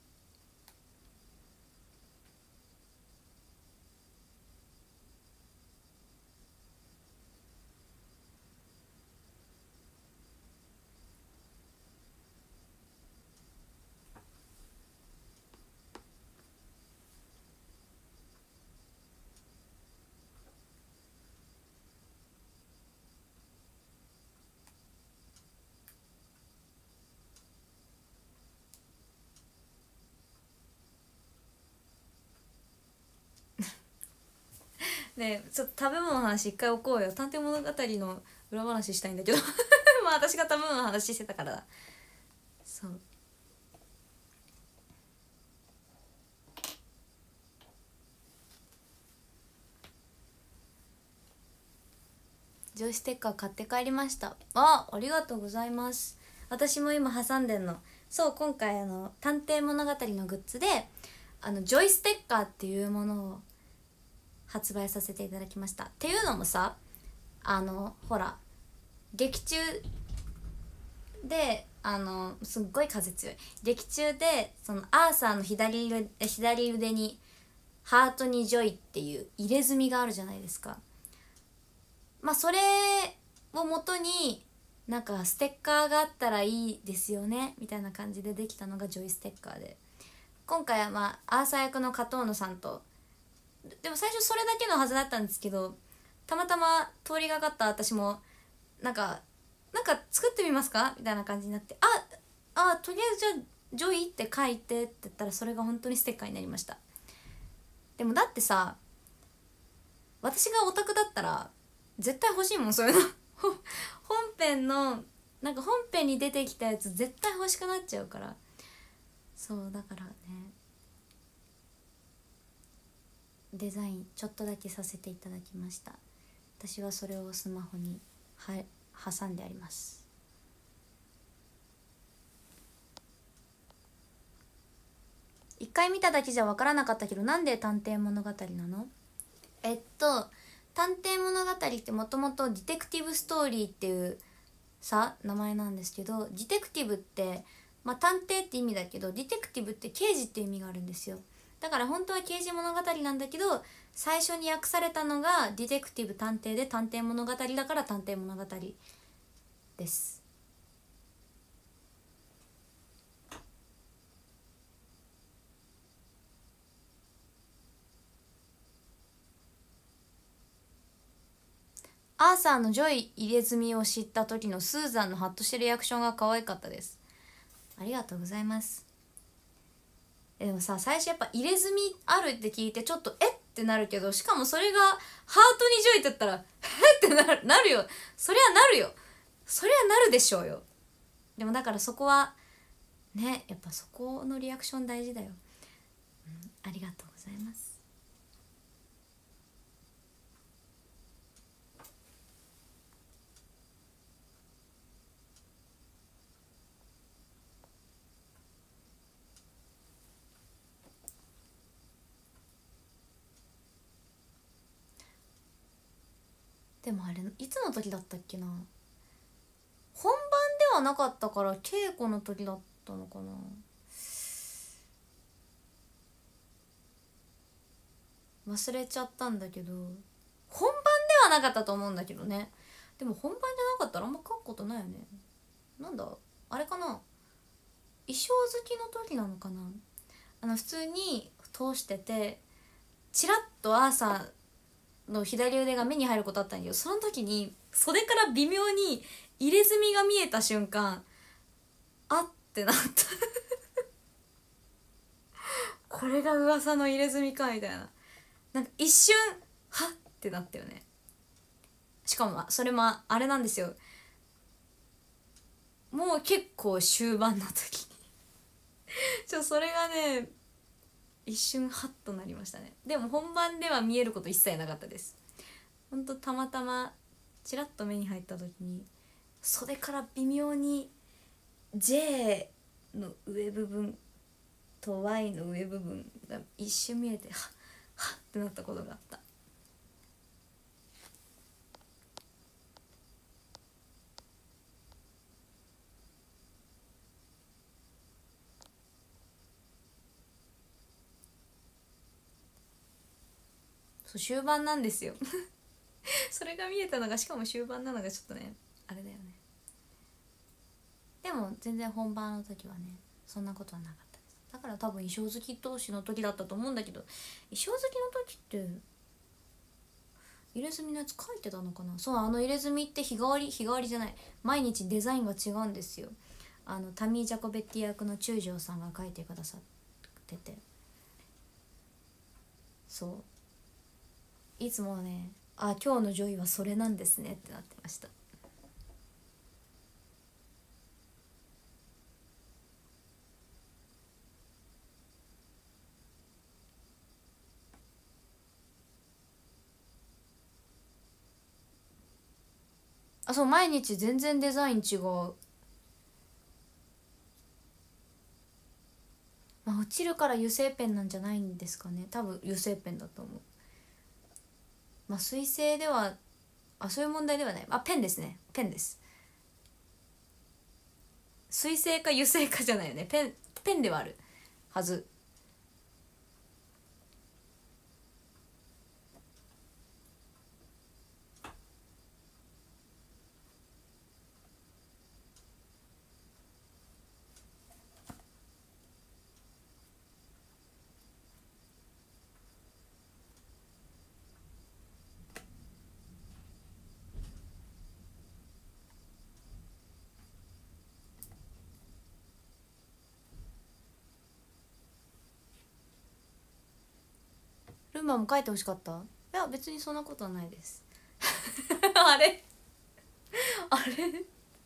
ねえちょっと食べ物の話一回置こうよ。探偵物語の裏話したいんだけどまあ私が食べ物の話してたからだ。そう。ジョイステッカー買って帰りました。ありがとうございます。私も今挟んでんの。そう、今回探偵物語のグッズでジョイステッカーっていうものを発売させていただきました。っていうのもさ、ほら劇中ですっごい風強い劇中でそのアーサーの左腕にハートにジョイっていう入れ墨があるじゃないですか。まあそれをもとになんかステッカーがあったらいいですよねみたいな感じでできたのがジョイステッカーで、今回はまあアーサー役の加藤野さんと、でも最初それだけのはずだったんですけど、たまたま通りがかった私もなんか作ってみますかみたいな感じになって、とりあえずじゃあジョイって書いてって言ったらそれが本当にステッカーになりました。でもだってさ、私がオタクだったら絶対欲しいもん、そういうの本編のなんか本編に出てきたやつ絶対欲しくなっちゃうから。そうだからね、デザインちょっとだけさせていただきました。私はそれをスマホに挟んであります。一回見ただけじゃ分からなかったけど、なんで探偵物語なの？探偵物語ってもともとディテクティブストーリーっていう名前なんですけど、ディテクティブってまあ探偵って意味だけど、ディテクティブって刑事って意味があるんですよ。だから本当は刑事物語なんだけど、最初に訳されたのがディテクティブ探偵で、探偵物語だから探偵物語です。アーサーのジョイ入れ墨を知った時のスーザンのハッとしてるリアクションが可愛かったです。ありがとうございます。でもさ、最初やっぱ入れ墨あるって聞いてちょっとってなるけど、しかもそれがハートにジョイって言ったらってなるよ。そりゃなるよ。そりゃなるでしょうよ。でもだからそこはね、やっぱそこのリアクション大事だよ。ありがとうございます。でもあれいつの時だったっけな、本番ではなかったから稽古の時だったのかな。忘れちゃったんだけど、本番ではなかったと思うんだけどね。でも本番じゃなかったらあんま書くことないよね。なんだあれかな、衣装好きの時なのかな。普通に通しててチラッとアーサーの左腕が目に入ることあったんだけど、その時に袖から微妙に入れ墨が見えた瞬間、あってなったこれが噂の入れ墨かみたいな、なんか一瞬はっってなったよね。しかもそれもあれなんですよ、もう結構終盤の時にそれがね一瞬ハッとなりましたね。でも本番では見えること一切なかったです。ほんとたまたまチラッと目に入った時に袖から微妙に J の上部分と Y の上部分が一瞬見えてはっはっってなったことがあった。 そう終盤なんですよそれが見えたのがしかも終盤なのがちょっとねあれだよね。でも全然本番の時はねそんなことはなかったです。だから多分衣装好き同士の時だったと思うんだけど、衣装好きの時って入れ墨のやつ書いてたのかな。そう、入れ墨って日替わりじゃない、毎日デザインが違うんですよ。タミー・ジャコベッティ役の中条さんが書いてくださってて、そういつもね、あ、今日のジョイはそれなんですねってなってました。あ、そう、毎日全然デザイン違う。まあ、落ちるから油性ペンなんじゃないんですかね。多分油性ペンだと思う。まあ水性では、あ、そういう問題ではない。あ、ペンですね、ペンです。水性か油性かじゃないよね。ペンではあるはず。ルンバも書いてほしかった？いや別にそんなことはないですあれあれ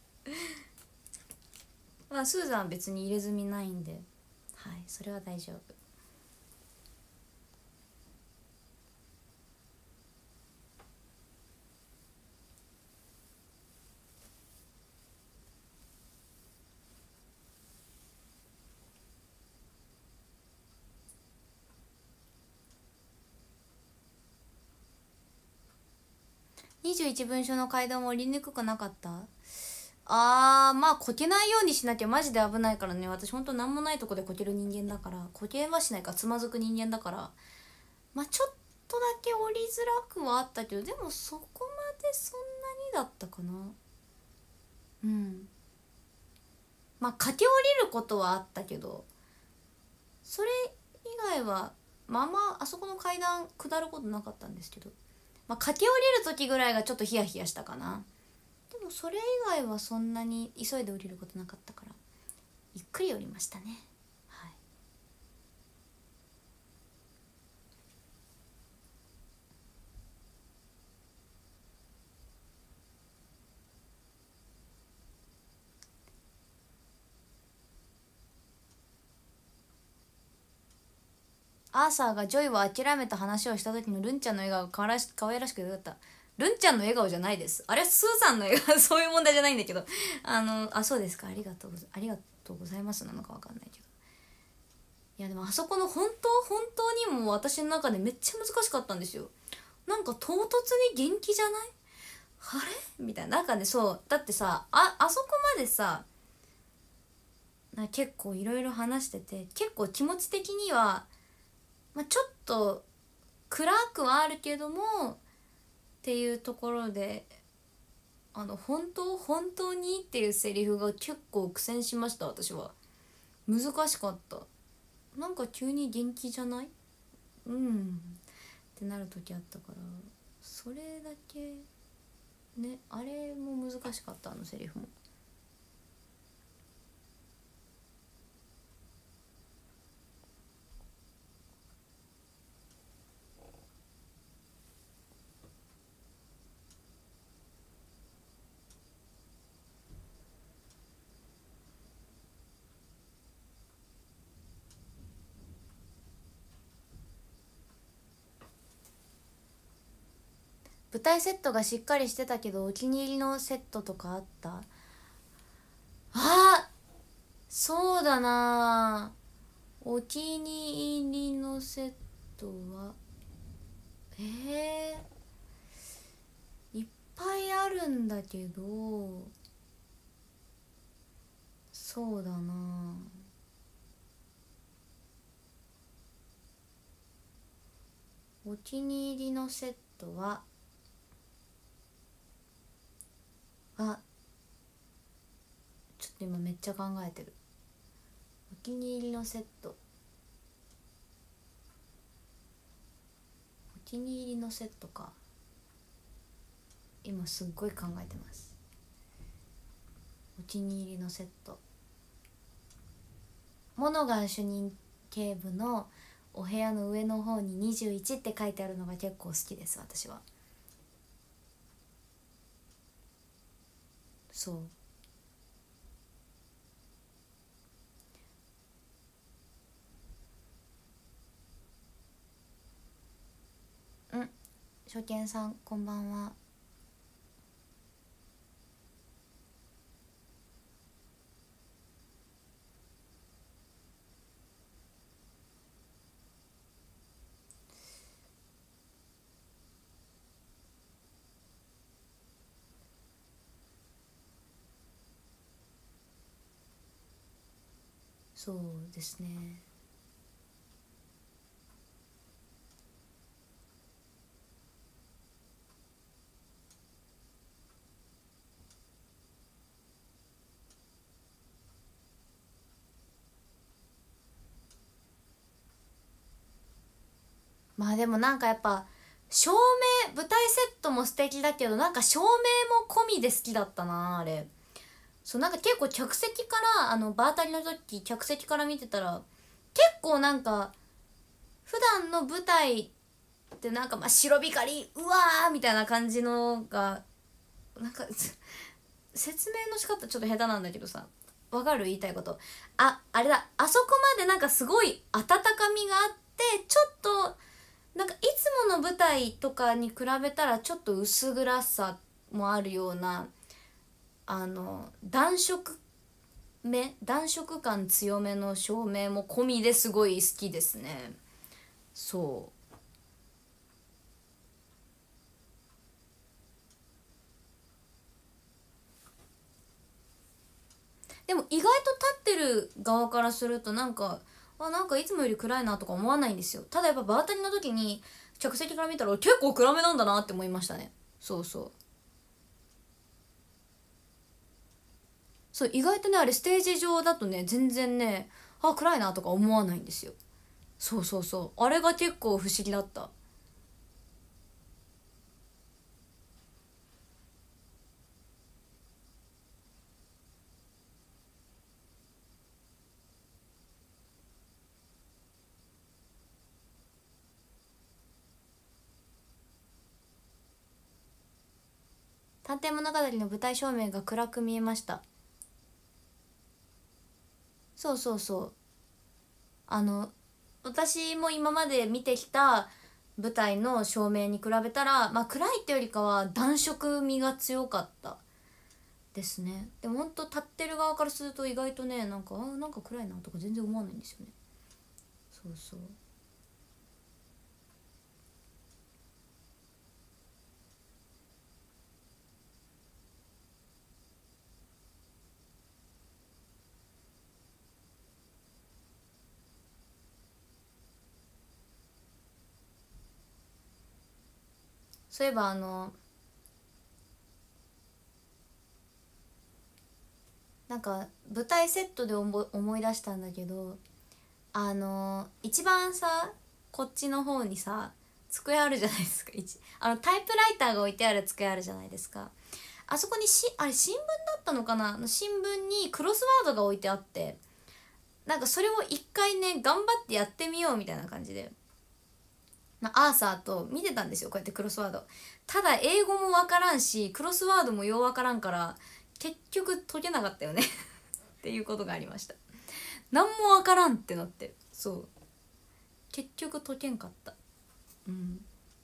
まあスーザンは別に入れ墨ないんで、はい、それは大丈夫。21文書の階段を降りにくくなかった？まあこけないようにしなきゃマジで危ないからね。私ほんと何もないとこでこける人間だから、こけはしないか、つまずく人間だから、まあちょっとだけ降りづらくはあったけど、でもそこまでそんなにだったかな。うん、まあ駆け下りることはあったけど、それ以外はまああそこの階段下ることなかったんですけど、まあ駆け下りる時ぐらいがちょっとヒヤヒヤしたかな。でもそれ以外はそんなに急いで降りることなかったからゆっくり降りましたね。はい。アーサーがジョイを諦めた話をした時のルンちゃんの笑顔が可愛らしくてよかった。ルンちゃんの笑顔じゃないです、あれはスーさんの笑顔そういう問題じゃないんだけど、そうですか、ありがとうございますなのかわかんないけど、いやでもあそこの本当にも私の中でめっちゃ難しかったんですよ。なんか唐突に元気じゃない？あれみたいな。なんかね、そうだってさ、あそこまでさ、結構いろいろ話してて、結構気持ち的には、まあ、ちょっと暗くはあるけどもっていうところで、本当にっていうセリフが結構苦戦しました。私は難しかった。なんか急に元気じゃない？うんってなる時あったから、それだけね、あれも難しかった、あのセリフも。舞台セットがしっかりしてたけどお気に入りのセットとかあった？あ、そうだな、お気に入りのセットはいっぱいあるんだけど、そうだな、お気に入りのセットはちょっと今めっちゃ考えてる。お気に入りのセット、お気に入りのセットか。今すっごい考えてます。お気に入りのセット、モノガン主任警部のお部屋の上の方に21って書いてあるのが結構好きです、私は。そう。初見さんこんばんは。そうですね。まあでもなんかやっぱ照明、舞台セットも素敵だけど、なんか照明も込みで好きだったなあれ。そう、なんか結構客席から場当たりの時客席から見てたら結構なんか普段の舞台ってなんかまあ白光うわーみたいな感じのがなんか説明の仕方ちょっと下手なんだけどさ、わかる言いたいこと。あれだ、あそこまでなんかすごい温かみがあってちょっとなんかいつもの舞台とかに比べたらちょっと薄暗さもあるような暖色感強めの照明も込みですごい好きですね。そうでも意外と立ってる側からするとなんかなんかいつもより暗いなとか思わないんですよ。ただやっぱ場当たりの時に客席から見たら結構暗めなんだなって思いましたね。そうそうそう、意外とねあれステージ上だとね全然ね暗いなとか思わないんですよ。そうそうそう、あれが結構不思議だった。探偵物語の舞台照明が暗く見えました。そうそうそう、私も今まで見てきた舞台の照明に比べたらまあ暗いってよりかは暖色味が強かったですね。でもほんと立ってる側からすると意外とねなんかなんか暗いなとか全然思わないんですよね。そうそう、そういえばなんか舞台セットで思い出したんだけど、一番さこっちの方にさ机あるじゃないですか。タイプライターが置いてある机あるじゃないですか。あそこにあれ新聞だったのかな、新聞にクロスワードが置いてあって、なんかそれを一回ね頑張ってやってみようみたいな感じで、アーサーと見てたんですよ、こうやってクロスワード。ただ英語もわからんしクロスワードもようわからんから結局解けなかったよねっていうことがありました。何もわからんってなって、そう結局解けんかった。うん、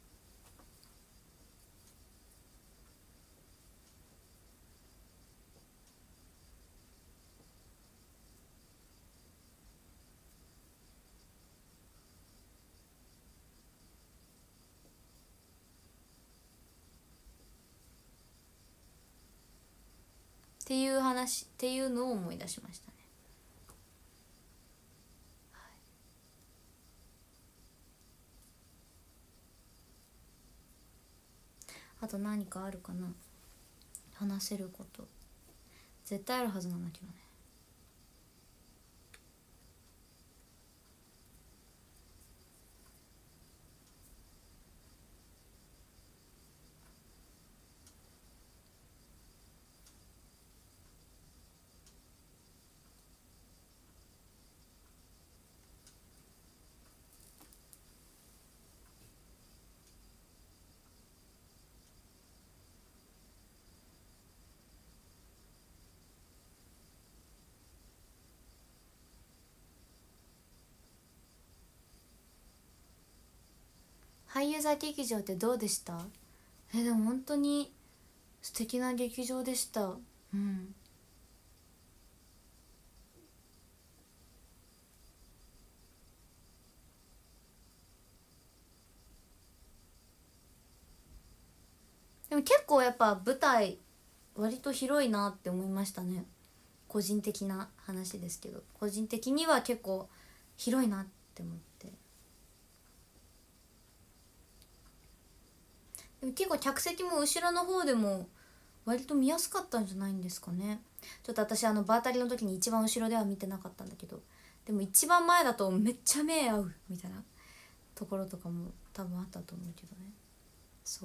っていう話っていうのを思い出しましたね。 あと何かあるかな、話せること。絶対あるはずなんだけどね。俳優座劇場ってどうでした？でも本当に素敵な劇場でした。うん。でも結構やっぱ舞台割と広いなって思いましたね。個人的な話ですけど、個人的には結構広いなって思って。でも結構客席も後ろの方でも割と見やすかったんじゃないんですかね。ちょっと私場当たりの時に一番後ろでは見てなかったんだけど、でも一番前だとめっちゃ目合うみたいなところとかも多分あったと思うけどね。そう、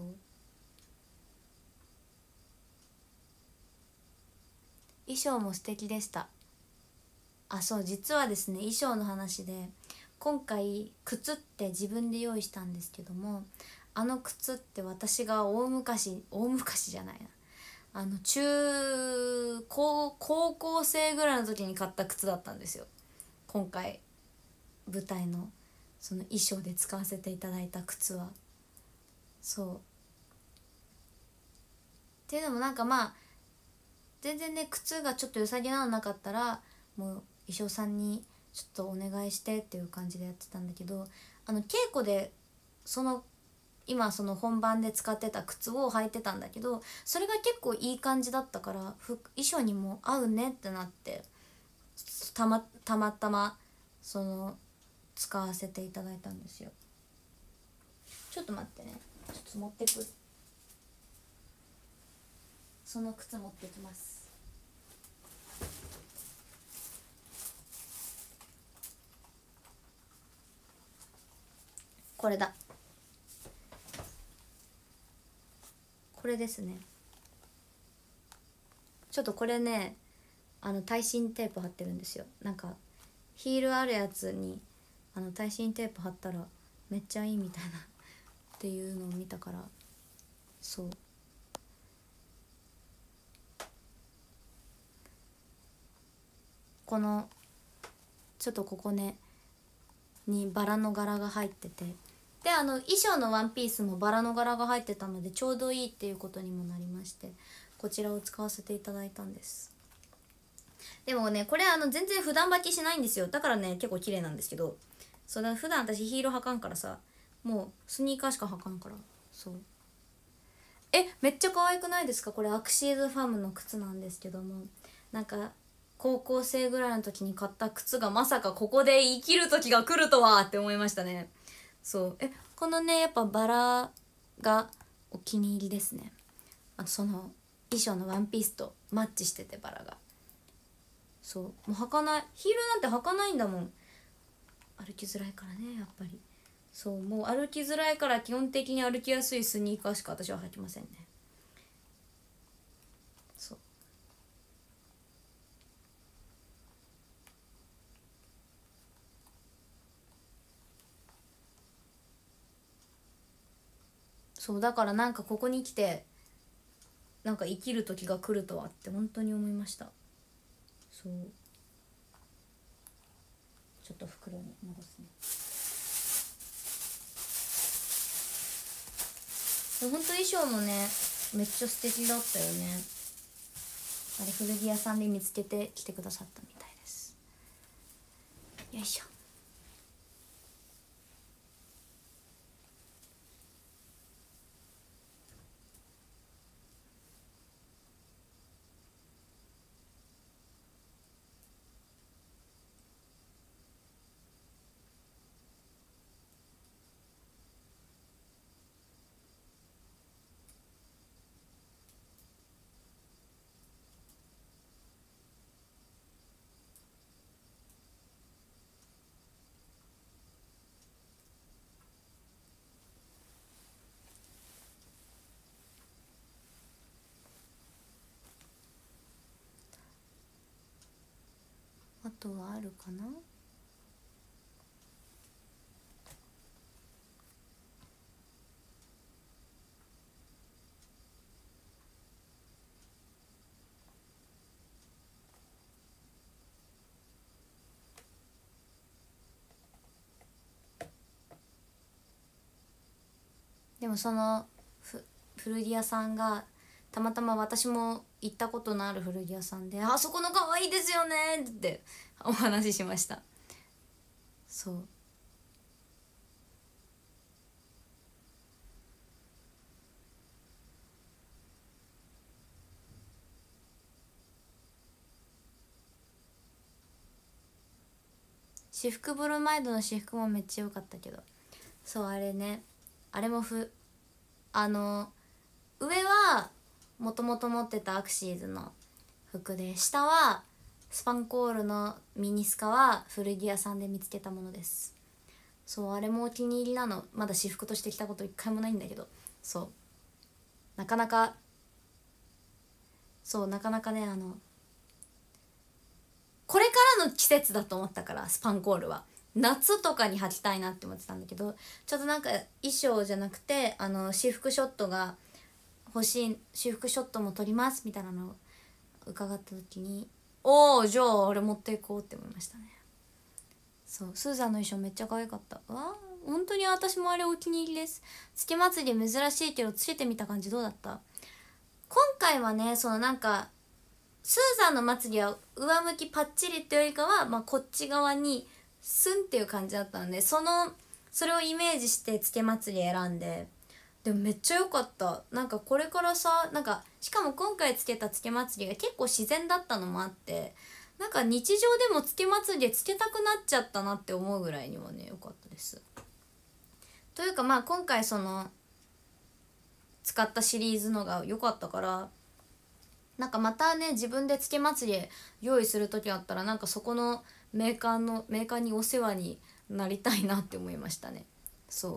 衣装も素敵でした。あ、そう実はですね、衣装の話で今回靴って自分で用意したんですけども、あの靴って私が大昔じゃないな、高校生ぐらいの時に買った靴だったんですよ。今回舞台のその衣装で使わせていただいた靴は。そうっていうのもなんかまあ全然ね、靴がちょっと良さげなのなかったらもう衣装さんにちょっとお願いしてっていう感じでやってたんだけど、稽古でその今その本番で使ってた靴を履いてたんだけど、それが結構いい感じだったから衣装にも合うねってなって、たまたまその使わせていただいたんですよ。ちょっと待ってね、ちょっと持ってく、その靴持ってきます。これだ、これですね。ちょっとこれね、耐震テープ貼ってるんですよ。なんかヒールあるやつに耐震テープ貼ったらめっちゃいいみたいなっていうのを見たから、そうこのちょっとここねにバラの柄が入ってて、で衣装のワンピースもバラの柄が入ってたのでちょうどいいっていうことにもなりまして、こちらを使わせていただいたんです。でもねこれ全然普段履きしないんですよ。だからね結構綺麗なんですけど、そうだ普段私ヒール履かんからさ、もうスニーカーしか履かんから。そうめっちゃ可愛くないですか？これアクシーズファムの靴なんですけども、なんか高校生ぐらいの時に買った靴がまさかここで生きる時が来るとはって思いましたね。そうこのねやっぱバラがお気に入りですね。その衣装のワンピースとマッチしててバラが、そうもう履かない、ヒールなんて履かないんだもん、歩きづらいからねやっぱり。そうもう歩きづらいから基本的に歩きやすいスニーカーしか私は履きませんね。そうそうだからなんかここに来てなんか生きる時が来るとはって本当に思いました。そうちょっと袋に戻すね。本当衣装もねめっちゃ素敵だったよね。あれ古着屋さんで見つけて来てくださったみたいです。よいしょ。 とはあるかな。でもその古着屋さんがたまたま私も行ったことのある古着屋さんで「あそこの可愛いですよね」ってお話ししました。そう。私服ブロマイドの私服もめっちゃ良かったけど、そうあれね、あれもあの上はもともと持ってたアクシーズの服で、下はスパンコールのミニスカは古着屋さんで見つけたものです。そうあれもお気に入りなの。まだ私服として着たこと一回もないんだけど、そうなかなか、そうなかなかね、これからの季節だと思ったから、スパンコールは夏とかに履きたいなって思ってたんだけど、ちょっとなんか衣装じゃなくて私服ショットが欲しい、私服ショットも撮りますみたいなのを伺った時に、おおじゃああれ持っていこうって思いましたね。そうスーザンの衣装めっちゃ可愛かった。わあ本当に私もあれお気に入りです。つけまつり珍しいけどつけてみた感じどうだった？今回はね、そのなんかスーザンの祭りは上向きパッチリっていうよりかは、まあ、こっち側にスンっていう感じだったので、それをイメージしてつけ祭り選んで、でもめっちゃ良かった。なんかこれからさ、なんかしかも今回つけたつけ祭りが結構自然だったのもあって、なんか日常でもつけ祭りでつけたくなっちゃったなって思うぐらいにはね良かったです。というかまあ今回その使ったシリーズのが良かったから、なんかまたね自分でつけ祭り用意する時あったら、なんかそこのメーカーにお世話になりたいなって思いましたね。そう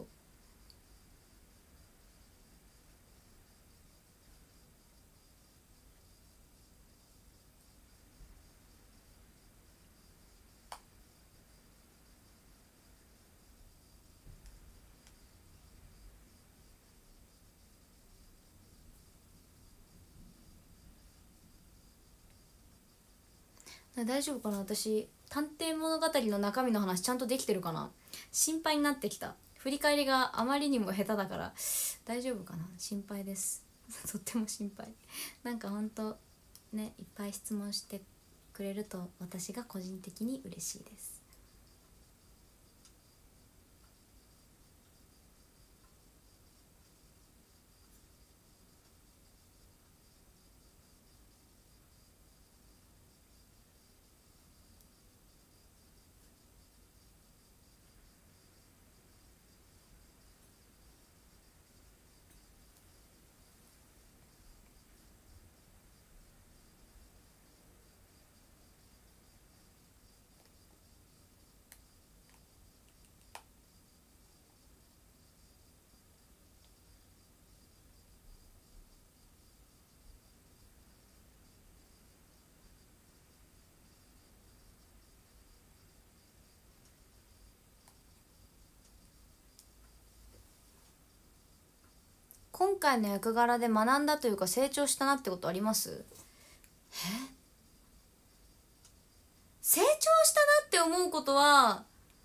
大丈夫かな、私探偵物語の中身の話ちゃんとできてるかな、心配になってきた。振り返りがあまりにも下手だから大丈夫かな、心配ですとっても心配。なんかほんとね、いっぱい質問してくれると私が個人的に嬉しいです。今回の役柄で学んだというか成長したなってことあります？成長したなって思うことは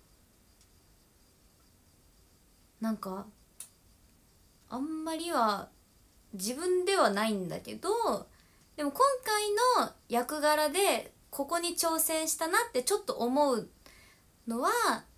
なんかあんまりは自分ではないんだけど、でも今回の役柄でここに挑戦したなってちょっと思うのは、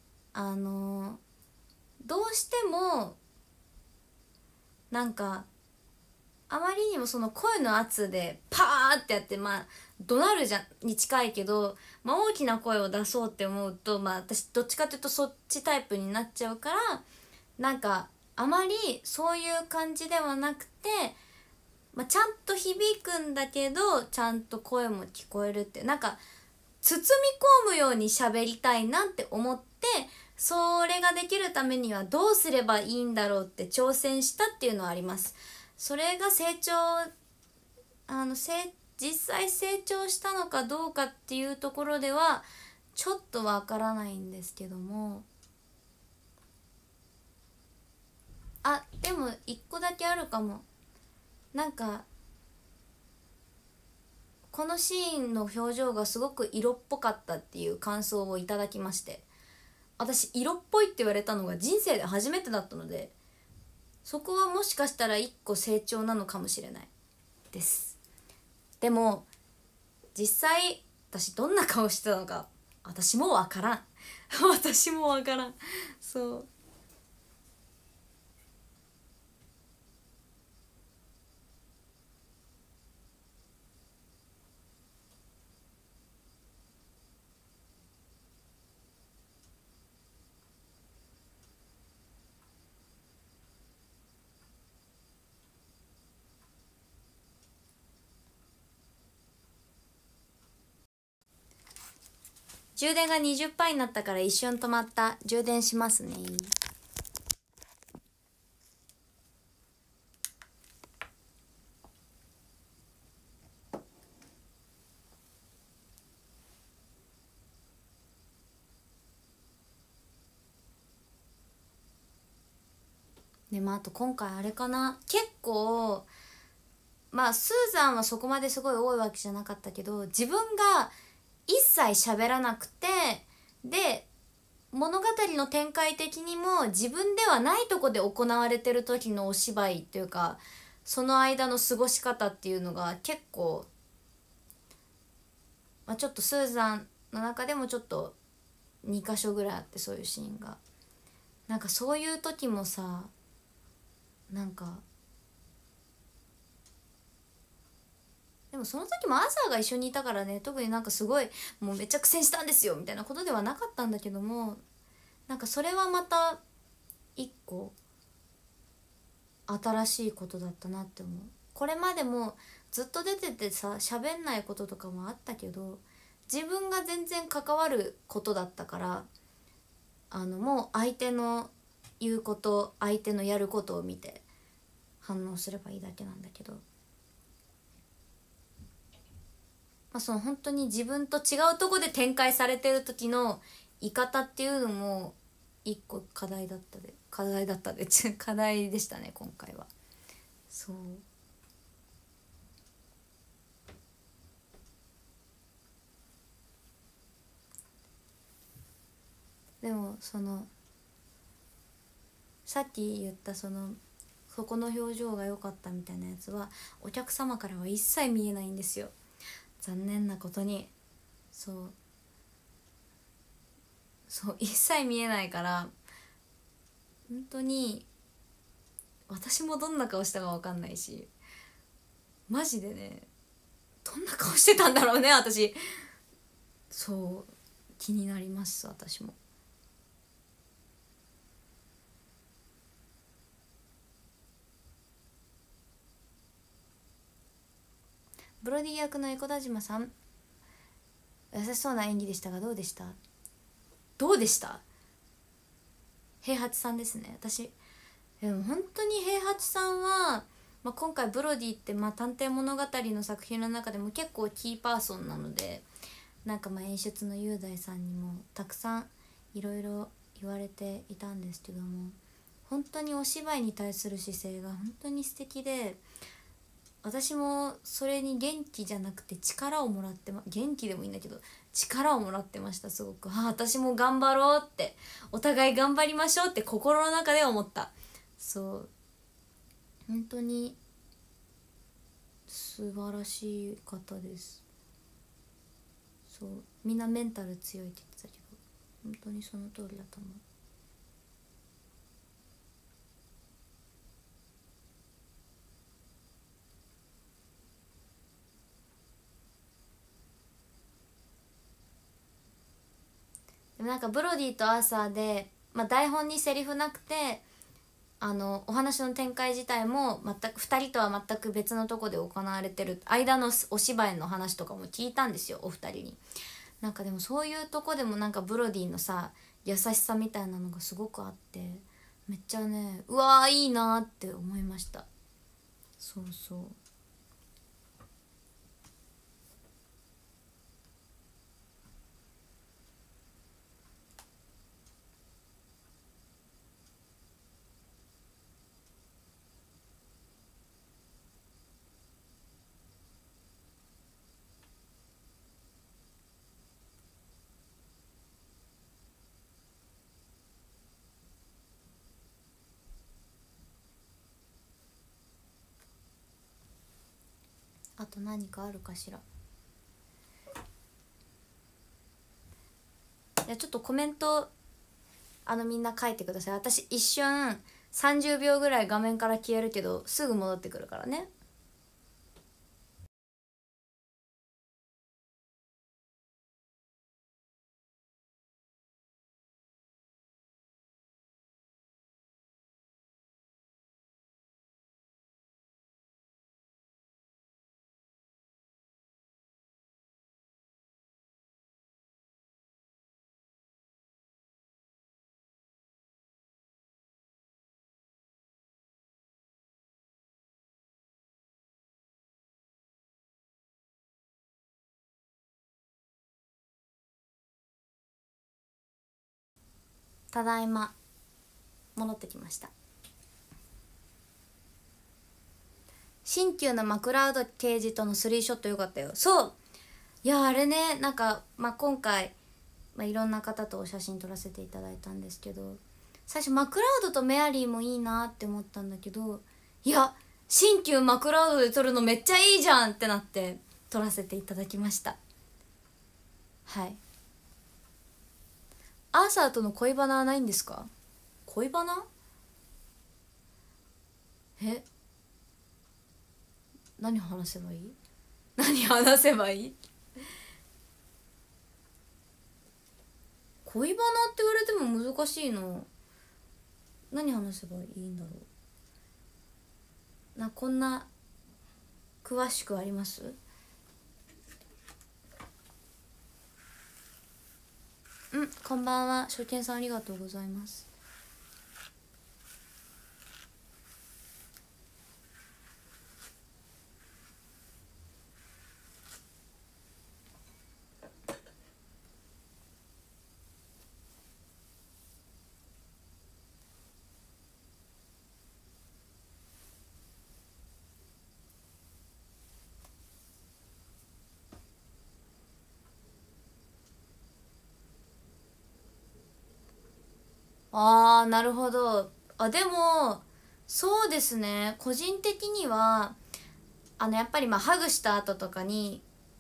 どうしてもなんかあまりにもその声の圧でパーってやって、まあ怒鳴るじゃに近いけど、まあ、大きな声を出そうって思うと、まあ私どっちかっていうとそっちタイプになっちゃうから、なんかあまりそういう感じではなくて、まあ、ちゃんと響くんだけどちゃんと声も聞こえるって、なんか包み込むように喋りたいなって思って、それができるためにはどうすればいいんだろうって挑戦したっていうのはあります。それが成長、実際成長したのかどうかっていうところではちょっとわからないんですけども、あ、でも一個だけあるかも。なんかこのシーンの表情がすごく色っぽかったっていう感想をいただきまして、私色っぽいって言われたのが人生で初めてだったので、そこはもしかしたら一個成長なのかもしれないです。でも実際私どんな顔してたのか私もわからん私もわからん。そう。充電が20%になったから一瞬止まった。充電しますね。でもあと今回あれかな、結構まあスーザンはそこまですごい多いわけじゃなかったけど、自分が一切喋らなくて、で物語の展開的にも自分ではないとこで行われてる時のお芝居っていうか、その間の過ごし方っていうのが結構、まあ、ちょっとスーザンの中でもちょっと2箇所ぐらいあって、そういうシーンがなんかそういう時もさ、なんかでもその時もアーサーが一緒にいたからね、特になんかすごいもうめっちゃ苦戦したんですよみたいなことではなかったんだけども、なんかそれはまた一個新しいことだったなって思う。これまでもずっと出ててさ、喋んないこととかもあったけど、自分が全然関わることだったから、もう相手の言うこと、相手のやることを見て反応すればいいだけなんだけど、まあ、その本当に自分と違うとこで展開されてる時の言い方っていうのも一個課題だったで課題でしたね今回は。そう。でもそのさっき言ったそこの表情が良かったみたいなやつはお客様からは一切見えないんですよ、残念なことに。そうそう一切見えないから、本当に私もどんな顔したか分かんないし、マジでね、どんな顔してたんだろうね私。そう気になります私も。ブロディ役の江古田島さん、優しそうな演技でしたがどうでした？どうでした？平八さんですね。私でも本当に平八さんは、まあ、今回ブロディって、まあ、探偵物語の作品の中でも結構キーパーソンなので、なんかまあ演出の雄大さんにもたくさんいろいろ言われていたんですけども、本当にお芝居に対する姿勢が本当に素敵で、私もそれに元気じゃなくて力をもらって、元気でもいいんだけど力をもらってました。すごく、あ、私も頑張ろうって、お互い頑張りましょうって心の中で思った。そう本当に素晴らしい方です。そうみんなメンタル強いって言ってたけど本当にその通りだと思う。でもなんかブロディとアーサーで、まあ、台本にセリフなくて、お話の展開自体も全く2人とは全く別のとこで行われてる間のお芝居の話とかも聞いたんですよ、お二人に。なんかでもそういうとこでもなんかブロディのさ優しさみたいなのがすごくあって、めっちゃね、うわーいいなーって思いました。そうそう。 あと何かあるかしら。いやちょっとコメントみんな書いてください。私一瞬30秒ぐらい画面から消えるけどすぐ戻ってくるからね。ただいま戻ってきました。新旧のマクラウド刑事とのスリーショットよかったよ。そう、いやあれね、なんか、今回、いろんな方とお写真撮らせていただいたんですけど、最初マクラウドとメアリーもいいなって思ったんだけど、いや新旧マクラウドで撮るのめっちゃいいじゃんってなって撮らせていただきました。はい。アーサーとの恋バナはないんですか？恋バナ？え、何話せばいい？何話せばいい？恋バナって言われても難しいの。何話せばいいんだろう。こんな詳しくあります？こんばんは。初見さんありがとうございます。あー、なるほど。でもそうですね、個人的にはやっぱりハグした後とかに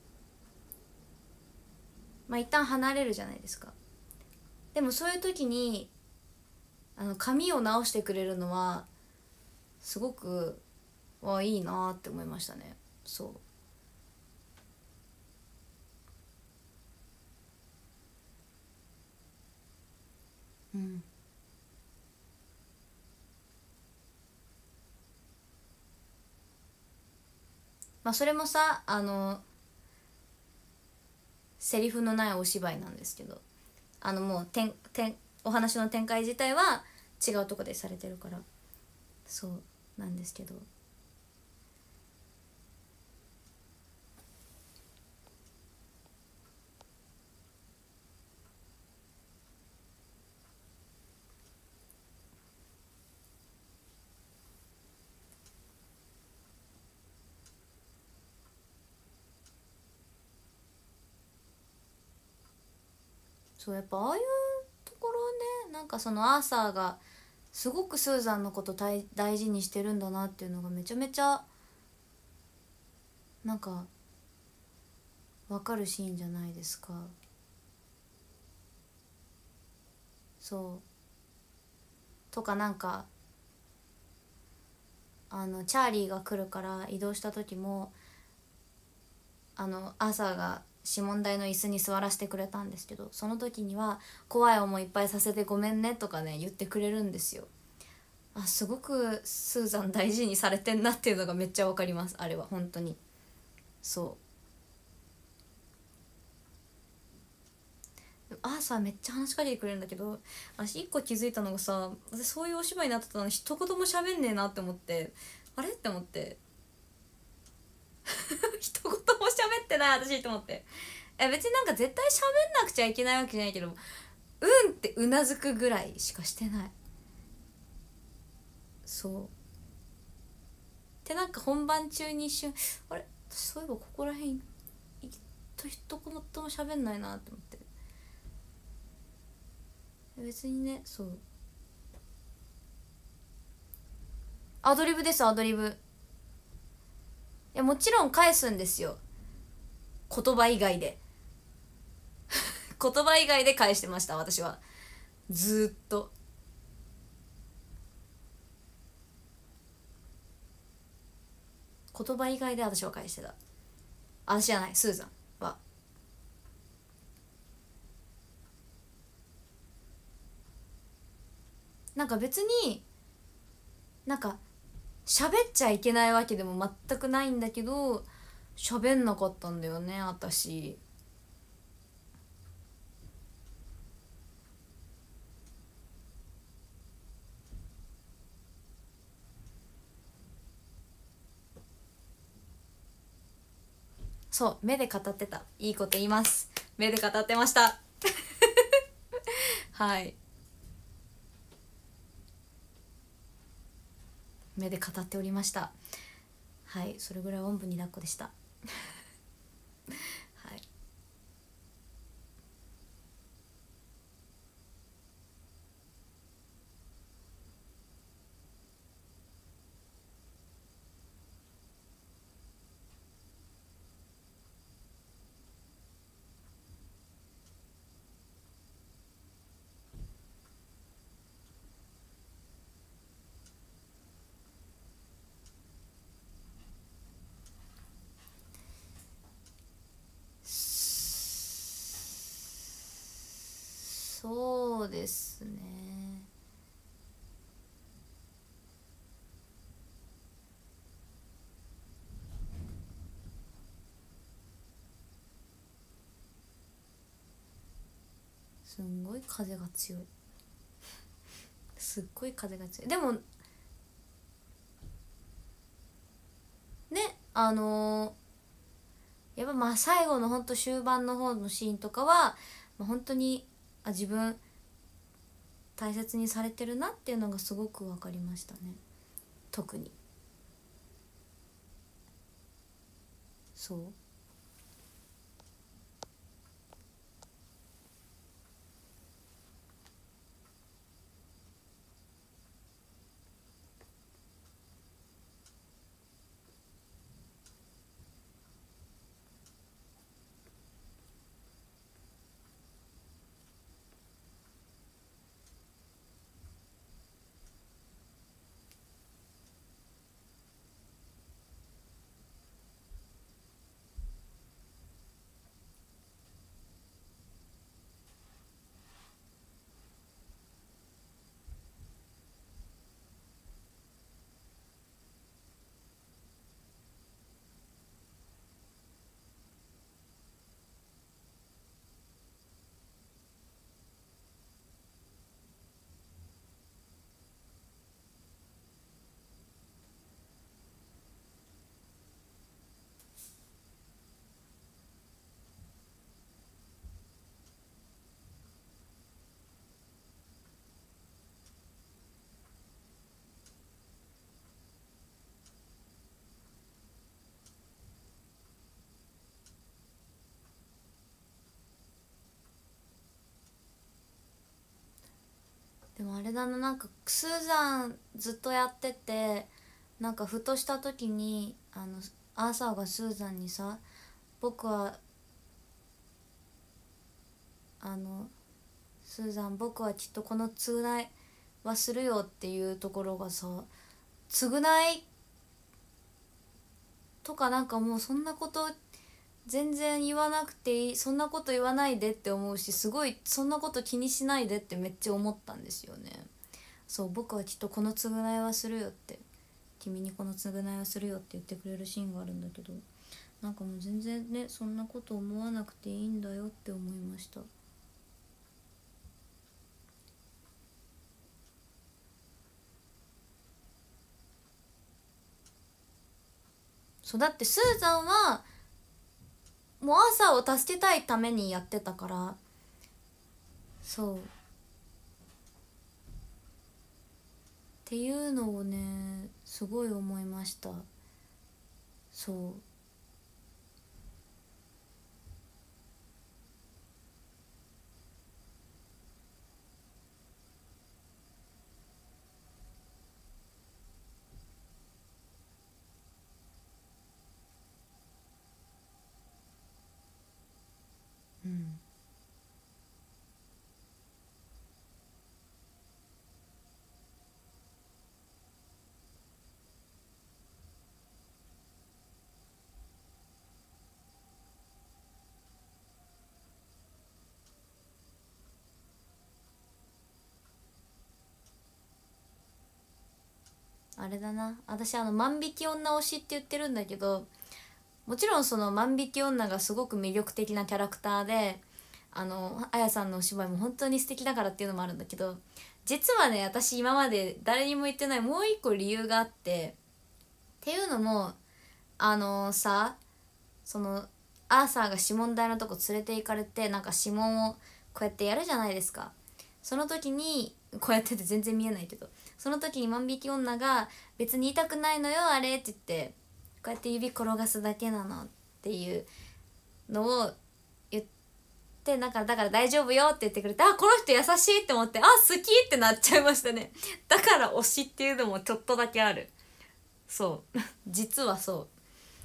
一旦離れるじゃないですか。でもそういう時に髪を直してくれるのはすごくいいなって思いましたね。そう。それもさ、セリフのないお芝居なんですけど、もうお話の展開自体は違うとこでされてるから、そうなんですけど。そう、やっぱああいうところね、そのアーサーがすごくスーザンのこと大事にしてるんだなっていうのがめちゃめちゃわかるシーンじゃないですか。そうとか、チャーリーが来るから移動した時もアーサーが指紋台の椅子に座らせてくれたんですけど、その時には怖い思いいっぱいさせてごめんねとかね言ってくれるんですよ。すごくスーザン大事にされてんなっていうのがめっちゃわかります。あれは本当にそうアーサーめっちゃ話しかけてくれるんだけど、私一個気づいたのがさ、私そういうお芝居になってたのに一言も喋んねえなって思って、あれって思って一言も喋ってない私って思って、別に絶対喋んなくちゃいけないわけじゃないけど、うんってうなずくぐらいしかしてない。そうで、本番中に一瞬あれ、私そういえばここら辺一言も喋んないなって思って、別にね。そうアドリブです、アドリブ。 やもちろん返すんですよ、言葉以外で。言葉以外で返してました私は、ずーっと。言葉以外で私は返してた。私じゃない、スーザンは。なんか別になんか喋っちゃいけないわけでも全くないんだけど、喋んなかったんだよね私。そう目で語ってた。いいこと言います、目で語ってました。はい目で語っておりました。はい、それぐらいおんぶに抱っこでした。はい。そうですね。すんごい風が強い。すっごい風が強い。でもね、やっぱまあ最後のほんと終盤の方のシーンとかは、まあ、本当に自分大切にされてるなっていうのがすごく分かりましたね。特にそう。でもあれだな、なんかスーザンずっとやってて、なんかふとした時にアーサーがスーザンにさ、僕はスーザン僕はきっとこの償いはするよっていうところがさ、償いとかなんかもうそんなこと全然言わなくていい、そんなこと言わないでって思うし、すごいそんなこと気にしないでってめっちゃ思ったんですよね。そう僕はきっとこの償いはするよって、君にこの償いはするよって言ってくれるシーンがあるんだけど、なんかもう全然ねそんなこと思わなくていいんだよって思いました。そうだってスーザンはもうアーサーを助けたいためにやってたから。そうっていうのをねすごい思いました。そうあれだな、私万引き女推しって言ってるんだけど、もちろんその万引き女がすごく魅力的なキャラクターで、あやさんのお芝居も本当に素敵だからっていうのもあるんだけど、実はね私今まで誰にも言ってないもう一個理由があって、っていうのもさ、そのアーサーが指紋台のとこ連れて行かれて、なんか指紋をこうやってやるじゃないですか。その時にこうやってて全然見えないけど、その時に万引き女が別に痛くないのよあれって言って、こうやって指転がすだけなのっていうのを言って、なんかだから大丈夫よって言ってくれて、あこの人優しいって思って、あ好きってなっちゃいましたね。だから推しっていうのもちょっとだけある。そう実はそう。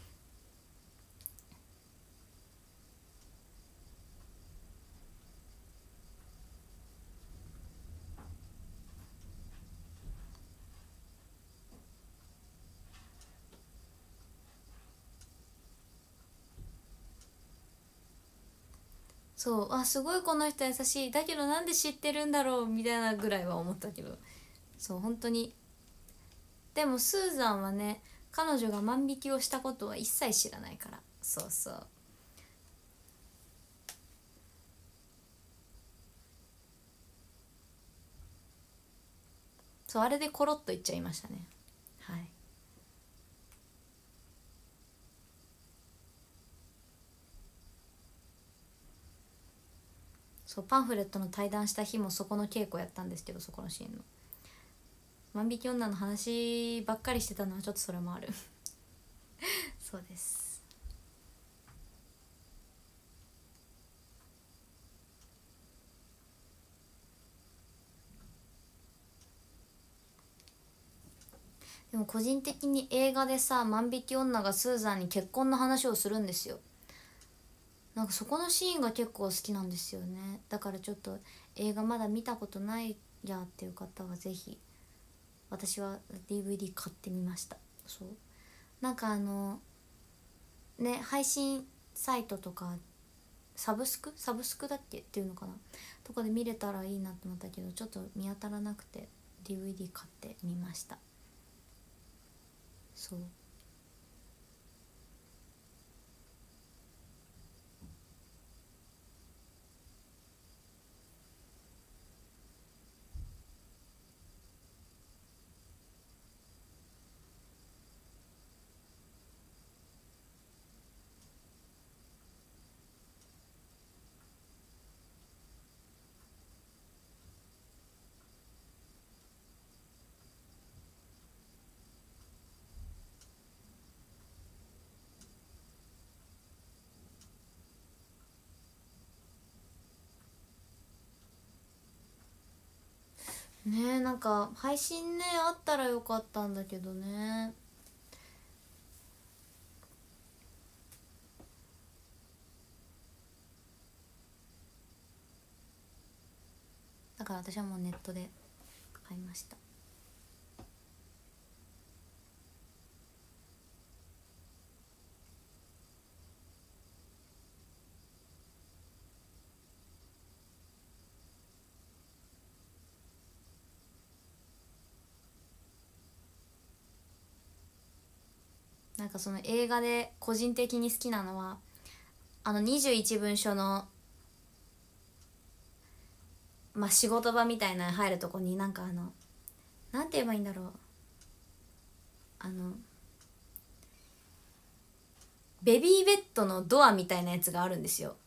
そう、あすごいこの人優しい、だけどなんで知ってるんだろうみたいなぐらいは思ったけど、そう本当に。でもスーザンはね、彼女が万引きをしたことは一切知らないから。そうそう。そうあれでコロッと言っちゃいましたね。はい。そうパンフレットの対談した日もそこの稽古やったんですけど、そこのシーンの万引き女の話ばっかりしてたのはちょっとそれもあるそうです。でも個人的に映画でさ、万引き女がスーザンに結婚の話をするんですよ。なんかそこのシーンが結構好きなんですよね。だからちょっと映画まだ見たことないやっていう方はぜひ。私は DVD 買ってみました。そうなんかね、配信サイトとかサブスクだっけっていうのかな、とかで見れたらいいなと思ったけど、ちょっと見当たらなくて DVD 買ってみました。そうねえ、なんか配信ねあったらよかったんだけどね。だから私はもうネットで買いました。なんかその映画で個人的に好きなのは、21文書のまあ仕事場みたいなの入るとこに、なんかなんて言えばいいんだろう、あのベビーベッドのドアみたいなやつがあるんですよ。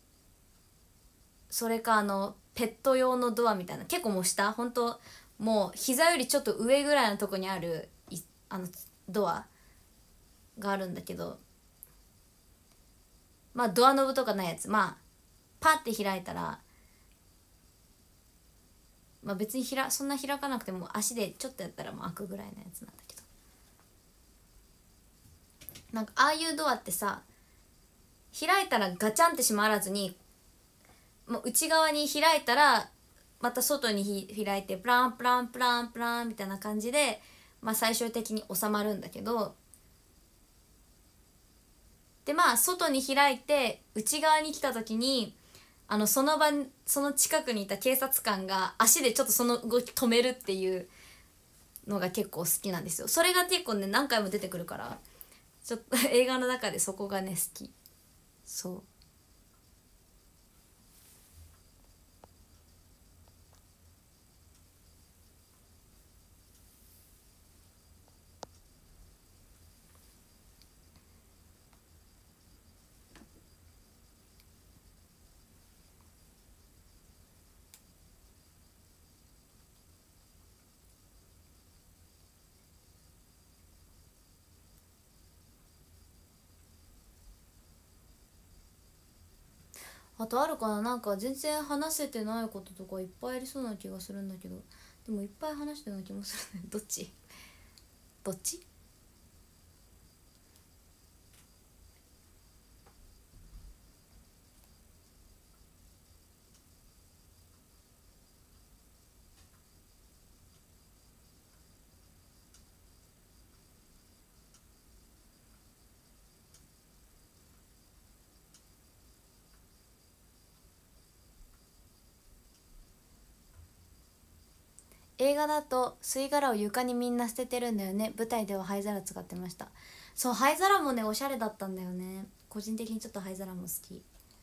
それかペット用のドアみたいな、結構もう下、本当もう膝よりちょっと上ぐらいのとこにあるドアがあるんだけど、まあドアノブとかないやつ、まあパッて開いたら、まあ別にそんな開かなくても足でちょっとやったらもう開くぐらいのやつなんだけど、なんかああいうドアってさ、開いたらガチャンって閉まらずに、もう内側に開いたらまた外に開いてプランプランプランプランみたいな感じで、まあ最終的に収まるんだけど、でまあ外に開いて内側に来た時に、その場その近くにいた警察官が足でちょっとその動き止めるっていうのが結構好きなんですよ。それが結構ね何回も出てくるから、ちょっと映画の中でそこがね好き。そう。あとあるかな、なんか全然話せてないこととかいっぱいありそうな気がするんだけど、でもいっぱい話してない気もするね。どっちどっち。映画だと吸い殻を床にみんな捨ててるんだよね。舞台では灰皿使ってました。そう、灰皿もねおしゃれだったんだよね。個人的にちょっと灰皿も好き。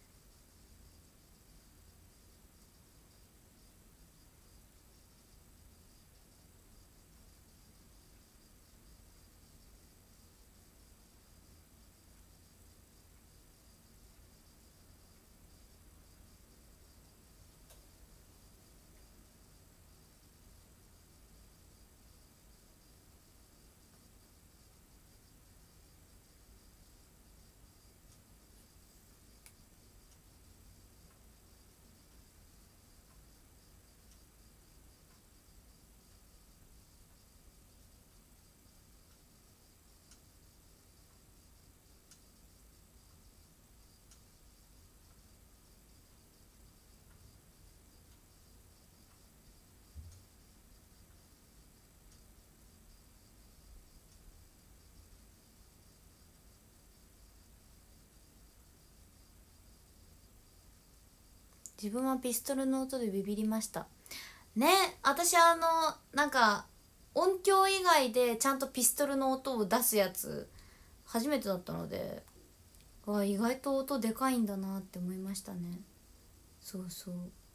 自分はピストルの音でビビりましたね。私なんか音響以外でちゃんとピストルの音を出すやつ初めてだったので、意外と音でかいんだなって思いましたね。そうそう。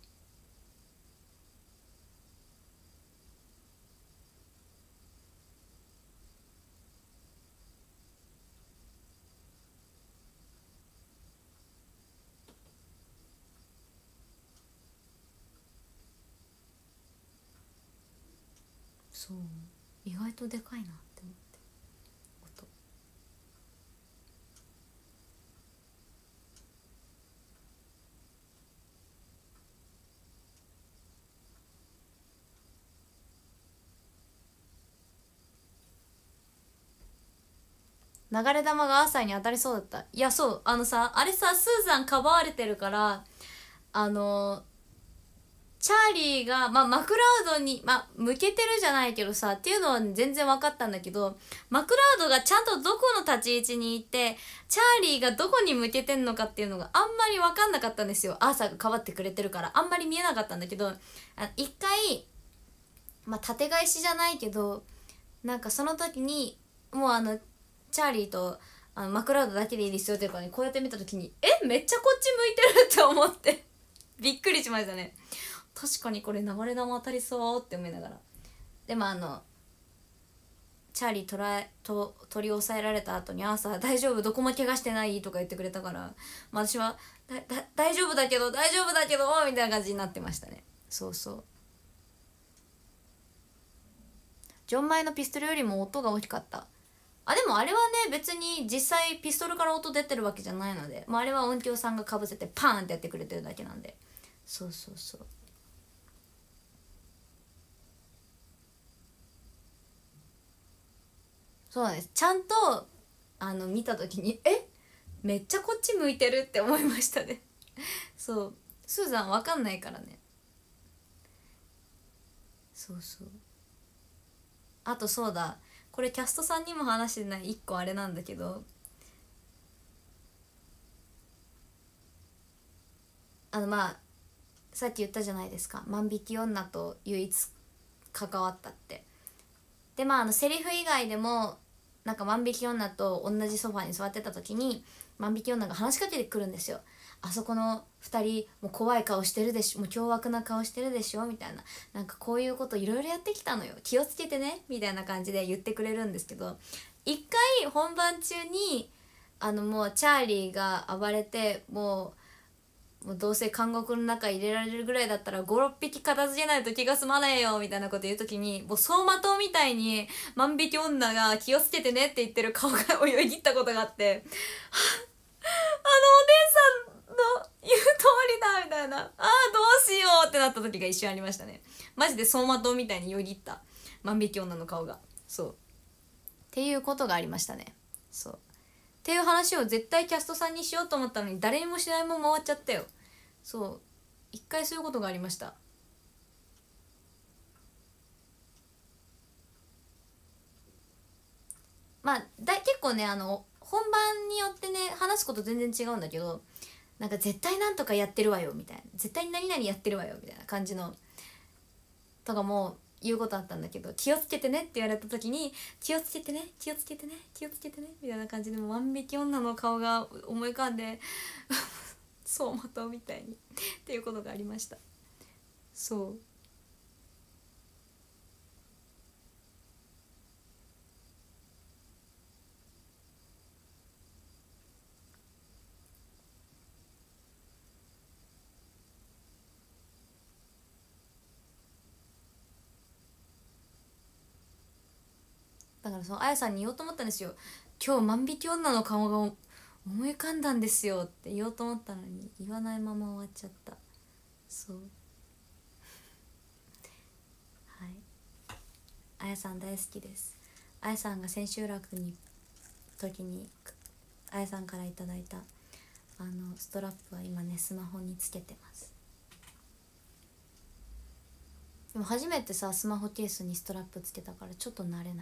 そう、意外とでかいなって思って音。流れ弾が朝に当たりそうだった。いや、そう、あれさ、スーザンかばわれてるから、あのチャーリーが、マクラウドに、向けてるじゃないけどさっていうのは全然分かったんだけど、マクラウドがちゃんとどこの立ち位置にいてチャーリーがどこに向けてんのかっていうのがあんまり分かんなかったんですよ。アーサーがかばってくれてるからあんまり見えなかったんだけど、一回、縦返しじゃないけど、なんかその時にもうチャーリーとマクラウドだけでいいですよっていうかね、こうやって見た時にめっちゃこっち向いてるって思ってびっくりしましたね。確かにこれ流れ弾当たりそうって思いながら。でもチャーリー取り押さえられた後に「アーサー大丈夫、どこも怪我してない？」とか言ってくれたから、私は大丈夫だけど大丈夫だけどみたいな感じになってましたね。そうそう。ジョンマイのピストルよりも音が大きかった。でもあれはね別に実際ピストルから音出てるわけじゃないので、あれは音響さんがかぶせてパーンってやってくれてるだけなんで。そうそうそう。そうなんです。ちゃんと見た時にめっちゃこっち向いてるって思いましたね。そう、スーザンわかんないからね。そうそう。あとそうだ、これキャストさんにも話してない一個あれなんだけど、さっき言ったじゃないですか、万引き女と唯一関わったって。 でセリフ以外でもなんか万引き女と同じソファーに座ってた時に万引き女が話しかけてくるんですよ。あそこの2人もう怖い顔してるでしょ、もう凶悪な顔してるでしょみたいな、なんかこういうこといろいろやってきたのよ、気をつけてねみたいな感じで言ってくれるんですけど、一回本番中にもうチャーリーが暴れてもうどうせ監獄の中入れられるぐらいだったら56匹片付けないと気が済まないよみたいなこと言う時に、もう走馬灯みたいに万引き女が気をつけてねって言ってる顔が泳ぎったことがあってお姉さんの言う通りだみたいな、どうしようってなった時が一瞬ありましたね。マジで走馬灯みたいによぎった万引き女の顔が、そうっていうことがありましたね。そうっていう話を絶対キャストさんにしようと思ったのに誰にもしないまま終わっちゃったよ。そう一回そういうことがありました。結構ね本番によってね話すこと全然違うんだけど、なんか絶対なんとかやってるわよみたいな、絶対何々やってるわよみたいな感じのとかも言うことあったんだけど、気をつけてねって言われた時に気をつけてね気をつけてね気をつけてねみたいな感じでも万引き女の顔が思い浮かんで走馬灯みたいにっていうことがありました。そうだからあやさんに言おうと思ったんですよ。今日万引き女の顔が思い浮かんだんですよって言おうと思ったのに言わないまま終わっちゃった。そうはい、あやさん大好きです。あやさんが千秋楽に時にあやさんからいただいたストラップは今ねスマホにつけてます。でも初めてさスマホケースにストラップつけたからちょっと慣れない。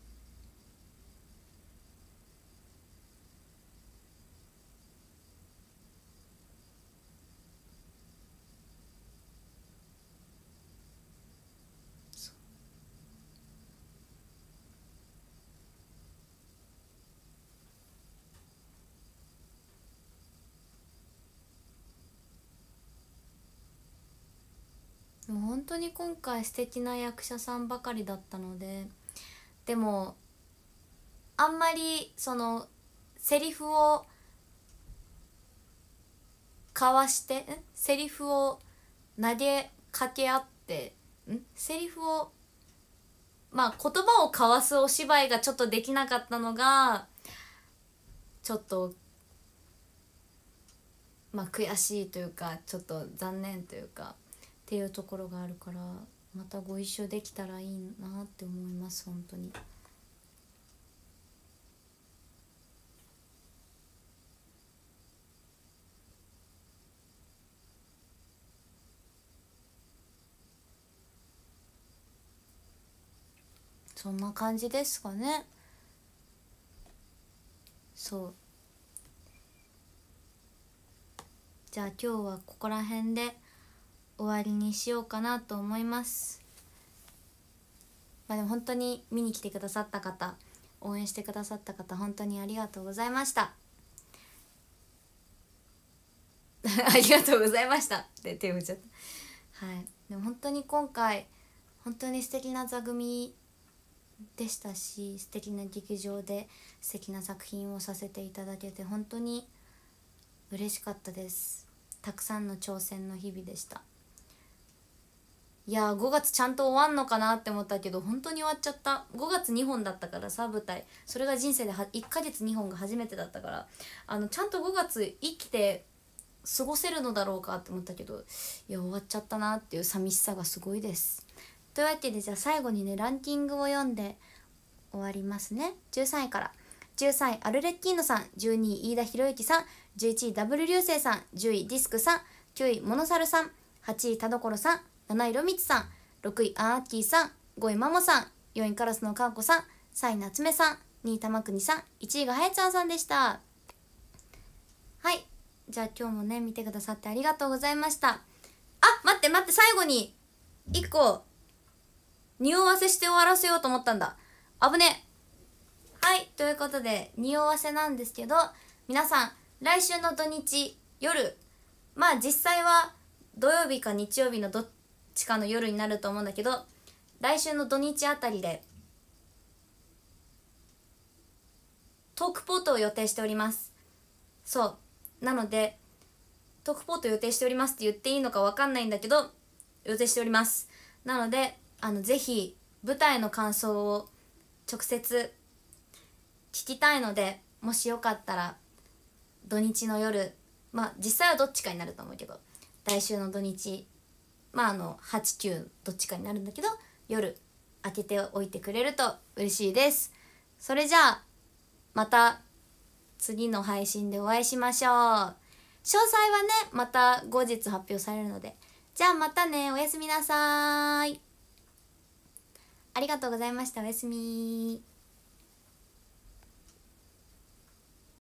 もう本当に今回素敵な役者さんばかりだったので、でもあんまりセリフを交わしてセリフを投げかけ合ってセリフを言葉を交わすお芝居がちょっとできなかったのがちょっと悔しいというかちょっと残念というかっていうところがあるから、またご一緒できたらいいなって思います本当に。そんな感じですかね。そうじゃあ今日はここら辺で終わりにしようかなと思います。でも本当に見に来てくださった方、応援してくださった方本当にありがとうございましたありがとうございましたって手を振っちゃった。はいでも本当に今回本当に素敵な座組でしたし、素敵な劇場で素敵な作品をさせていただけて本当に嬉しかったです。たくさんの挑戦の日々でした。いや5月ちゃんと終わんのかなって思ったけど本当に終わっちゃった。5月2本だったからさ舞台、それが人生で1ヶ月2本が初めてだったからちゃんと5月生きて過ごせるのだろうかって思ったけど、いや終わっちゃったなっていう寂しさがすごいです。というわけでじゃあ最後にねランキングを読んで終わりますね。13位から13位アルレッキーノさん、12位飯田博之さん、11位ダブル流星さん、10位ディスクさん、9位モノサルさん、8位田所さん、7位ロミツさん、6位アンアッキーさん、5位マモさん、4位カラスのカンコさん、3位夏目さん、2位玉国さん、1位がはやちゃんさんでした。はい、じゃあ今日もね見てくださってありがとうございました。待って最後に1個匂わせして終わらせようと思ったんだ。危ね。はい、ということで匂わせなんですけど、皆さん来週の土日夜、まあ実際は土曜日か日曜日のどっちかの夜になると思うんだけど、来週の土日あたりでトークポートを予定しております。そうなのでトークポート予定しておりますって言っていいのか分かんないんだけど、予定しております。なのでぜひ舞台の感想を直接聞きたいので、もしよかったら土日の夜、まあ実際はどっちかになると思うけど、来週の土日、まあ89どっちかになるんだけど、夜開けておいてくれると嬉しいです。それじゃあまた次の配信でお会いしましょう。詳細はねまた後日発表されるので、じゃあまたね、おやすみなさーい。ありがとうございました。おやすみ。